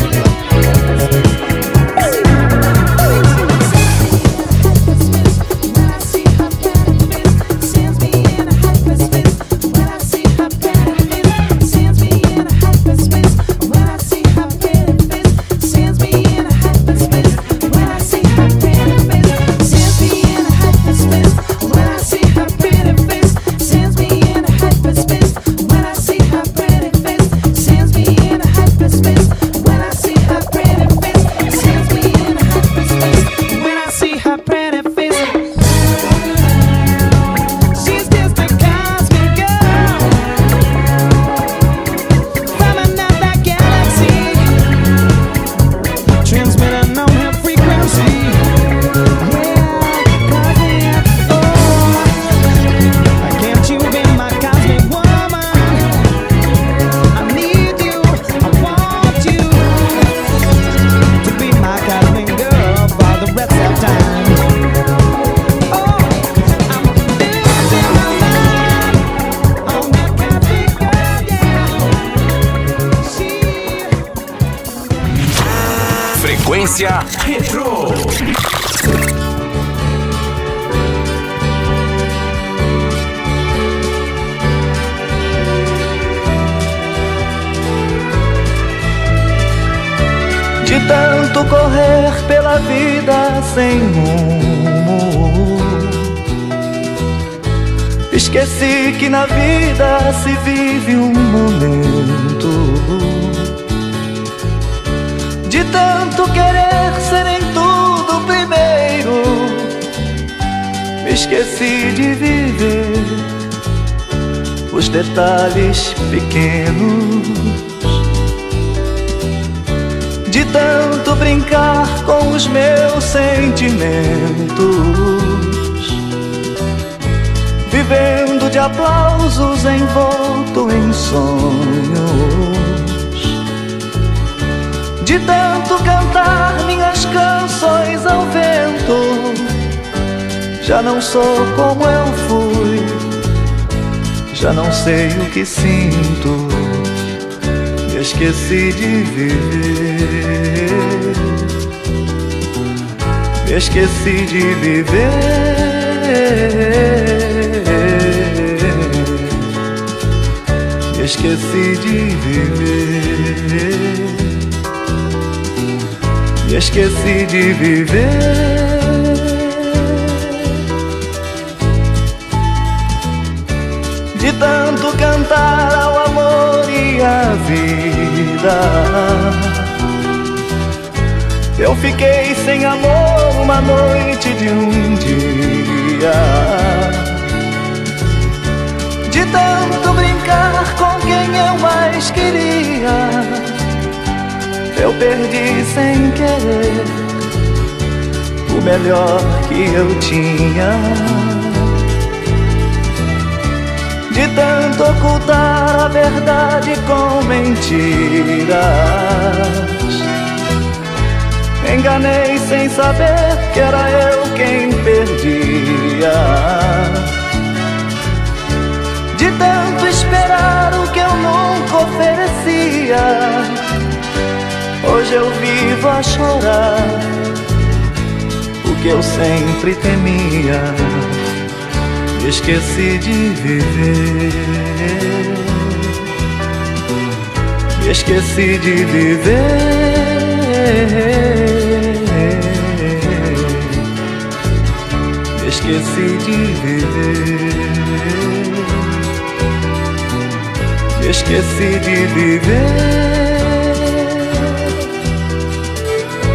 Frequência Retrô. De tanto correr pela vida sem rumo, esqueci que na vida se vive um momento. De tanto querer ser em tudo primeiro, me esqueci de viver os detalhes pequenos. De tanto brincar com os meus sentimentos, vivendo de aplausos envolto em sonhos. De tanto cantar minhas canções ao vento, já não sou como eu fui, já não sei o que sinto, me esqueci de viver, me esqueci de viver, me esqueci de viver. Me esqueci de viver. De tanto cantar ao amor e à vida, eu fiquei sem amor uma noite de um dia. De tanto brincar com quem eu mais queria, eu perdi sem querer o melhor que eu tinha. De tanto ocultar a verdade com mentiras, enganei sem saber que era eu quem perdia. De tanto esperar o que eu nunca oferecia, hoje eu vivo a chorar o que eu sempre temia. Me esqueci de viver, me esqueci de viver, me esqueci de viver, me esqueci de viver.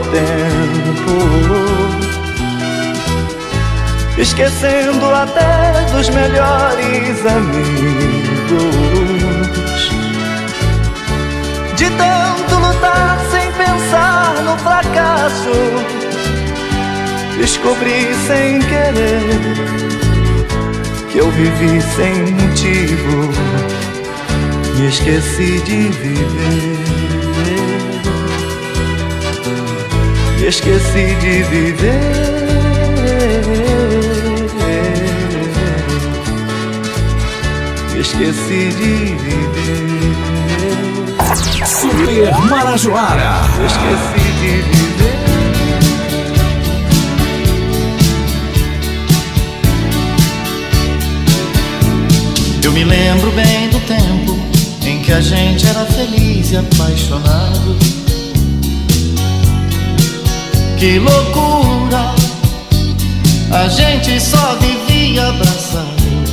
tempo, esquecendo até dos melhores amigos. De tanto lutar sem pensar no fracasso, descobri sem querer que eu vivi sem motivo, me esqueci de viver, me esqueci de viver, me esqueci de viver. Super Marajoara. Me esqueci de viver. Eu me lembro bem do tempo em que a gente era feliz e apaixonado. Que loucura, a gente só vivia abraçado.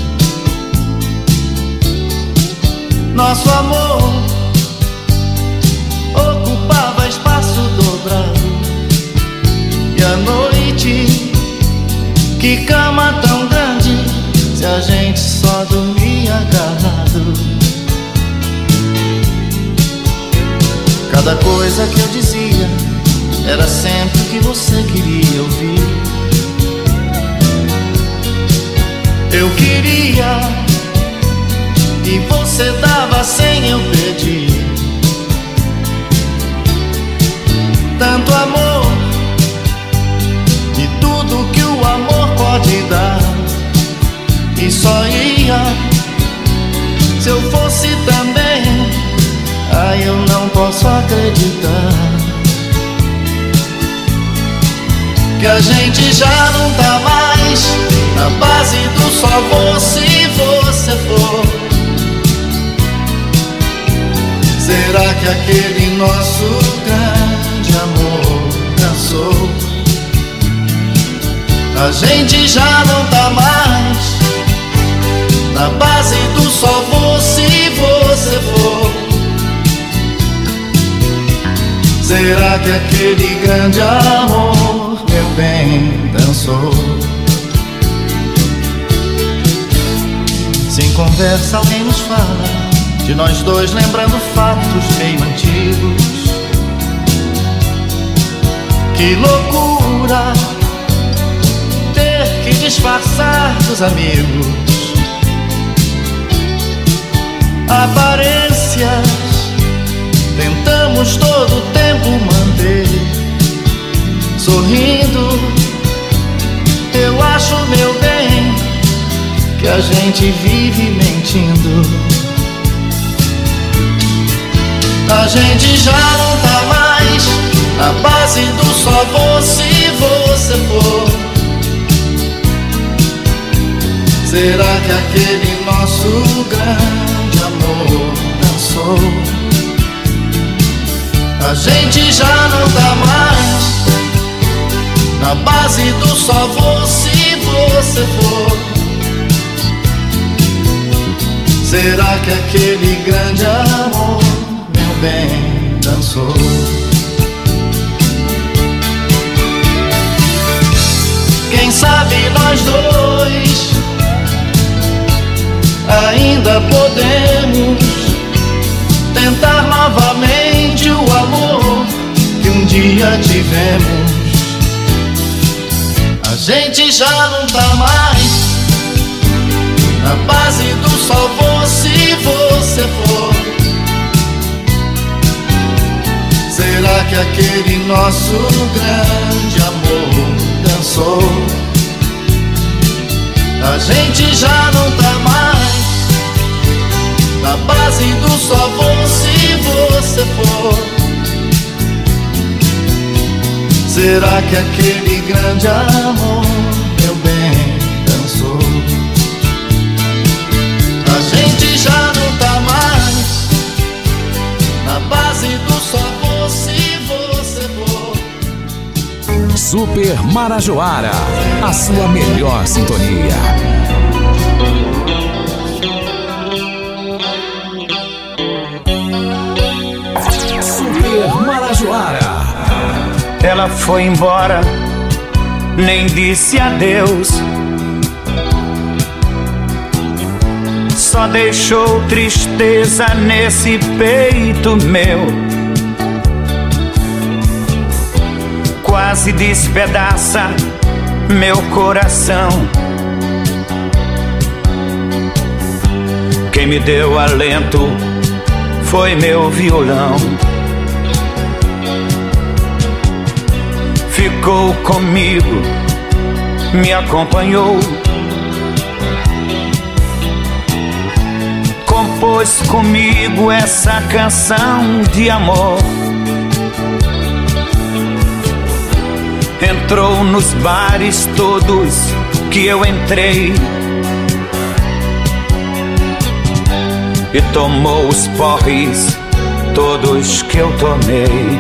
Nosso amor ocupava espaço dobrado. E a noite, que cama tão grande, se a gente só dormia agarrado. Cada coisa que eu dizia era sempre o que você queria ouvir. Eu queria e você dava sem eu pedir. Tanto amor e tudo que o amor pode dar. E só ia se eu fosse também. Ai, eu não posso acreditar que a gente já não tá mais na base do só vou se você for. Será que aquele nosso grande amor cansou? A gente já não tá mais na base do só vou se você for. Será que aquele grande amor, meu bem, dançou? Sem conversa alguém nos fala de nós dois lembrando fatos meio antigos. Que loucura ter que disfarçar dos amigos. Aparências tentamos todo o tempo manter. Sorrindo, eu acho, meu bem, que a gente vive mentindo. A gente já não tá mais na base do só vou se você for. Será que aquele nosso grande amor dançou? A gente já não tá mais na base do só vou se você for. Será que aquele grande amor, meu bem, dançou? Quem sabe nós dois ainda podemos tentar novamente o amor que um dia tivemos. A gente já não tá mais na base do só vou se você for. Será que aquele nosso grande amor dançou? A gente já não tá mais na base do só vou se você for. Será que aquele grande amor, meu bem, dançou? A gente já não tá mais na base do só vou se você for. Super Marajoara, a sua melhor sintonia. Super Marajoara Ela foi embora, nem disse adeus. Só deixou tristeza nesse peito meu. Quase despedaça meu coração. Quem me deu alento foi meu violão. Ficou comigo, me acompanhou, compôs comigo essa canção de amor. Entrou nos bares todos que eu entrei e tomou os porres todos que eu tomei.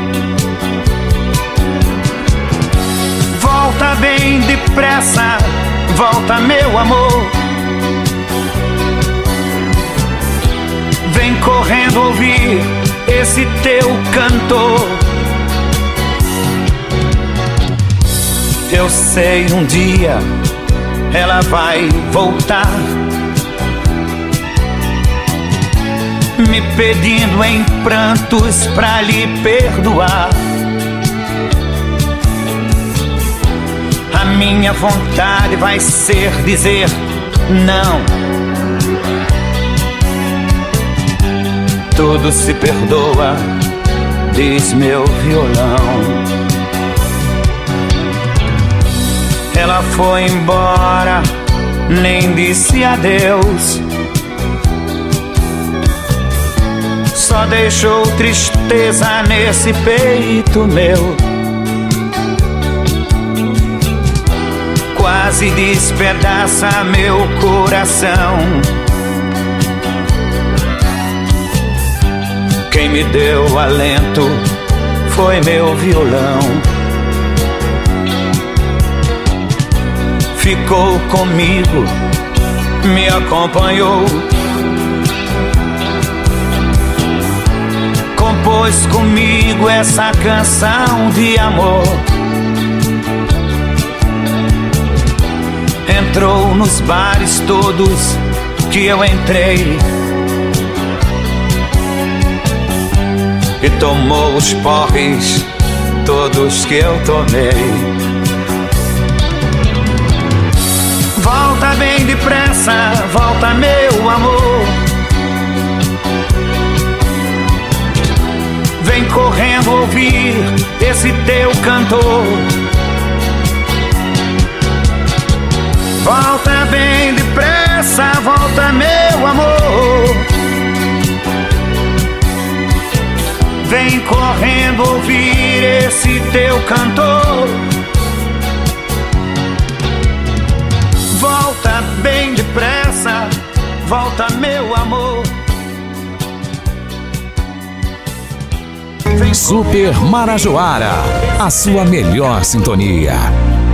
Volta bem depressa, volta meu amor. Vem correndo ouvir esse teu cantor. Eu sei um dia ela vai voltar, me pedindo em prantos pra lhe perdoar. A minha vontade vai ser dizer não. Tudo se perdoa, diz meu violão. Ela foi embora, nem disse adeus. Só deixou tristeza nesse peito meu. Quase despedaça meu coração. Quem me deu alento foi meu violão. Ficou comigo, me acompanhou, compôs comigo essa canção de amor. Entrou nos bares todos que eu entrei e tomou os porres todos que eu tomei. Volta bem depressa, volta meu amor. Vem correndo ouvir esse teu cantor. Volta bem depressa, volta meu amor. Vem correndo ouvir esse teu cantor. Volta bem depressa, volta meu amor. Super Marajoara, a sua melhor sintonia.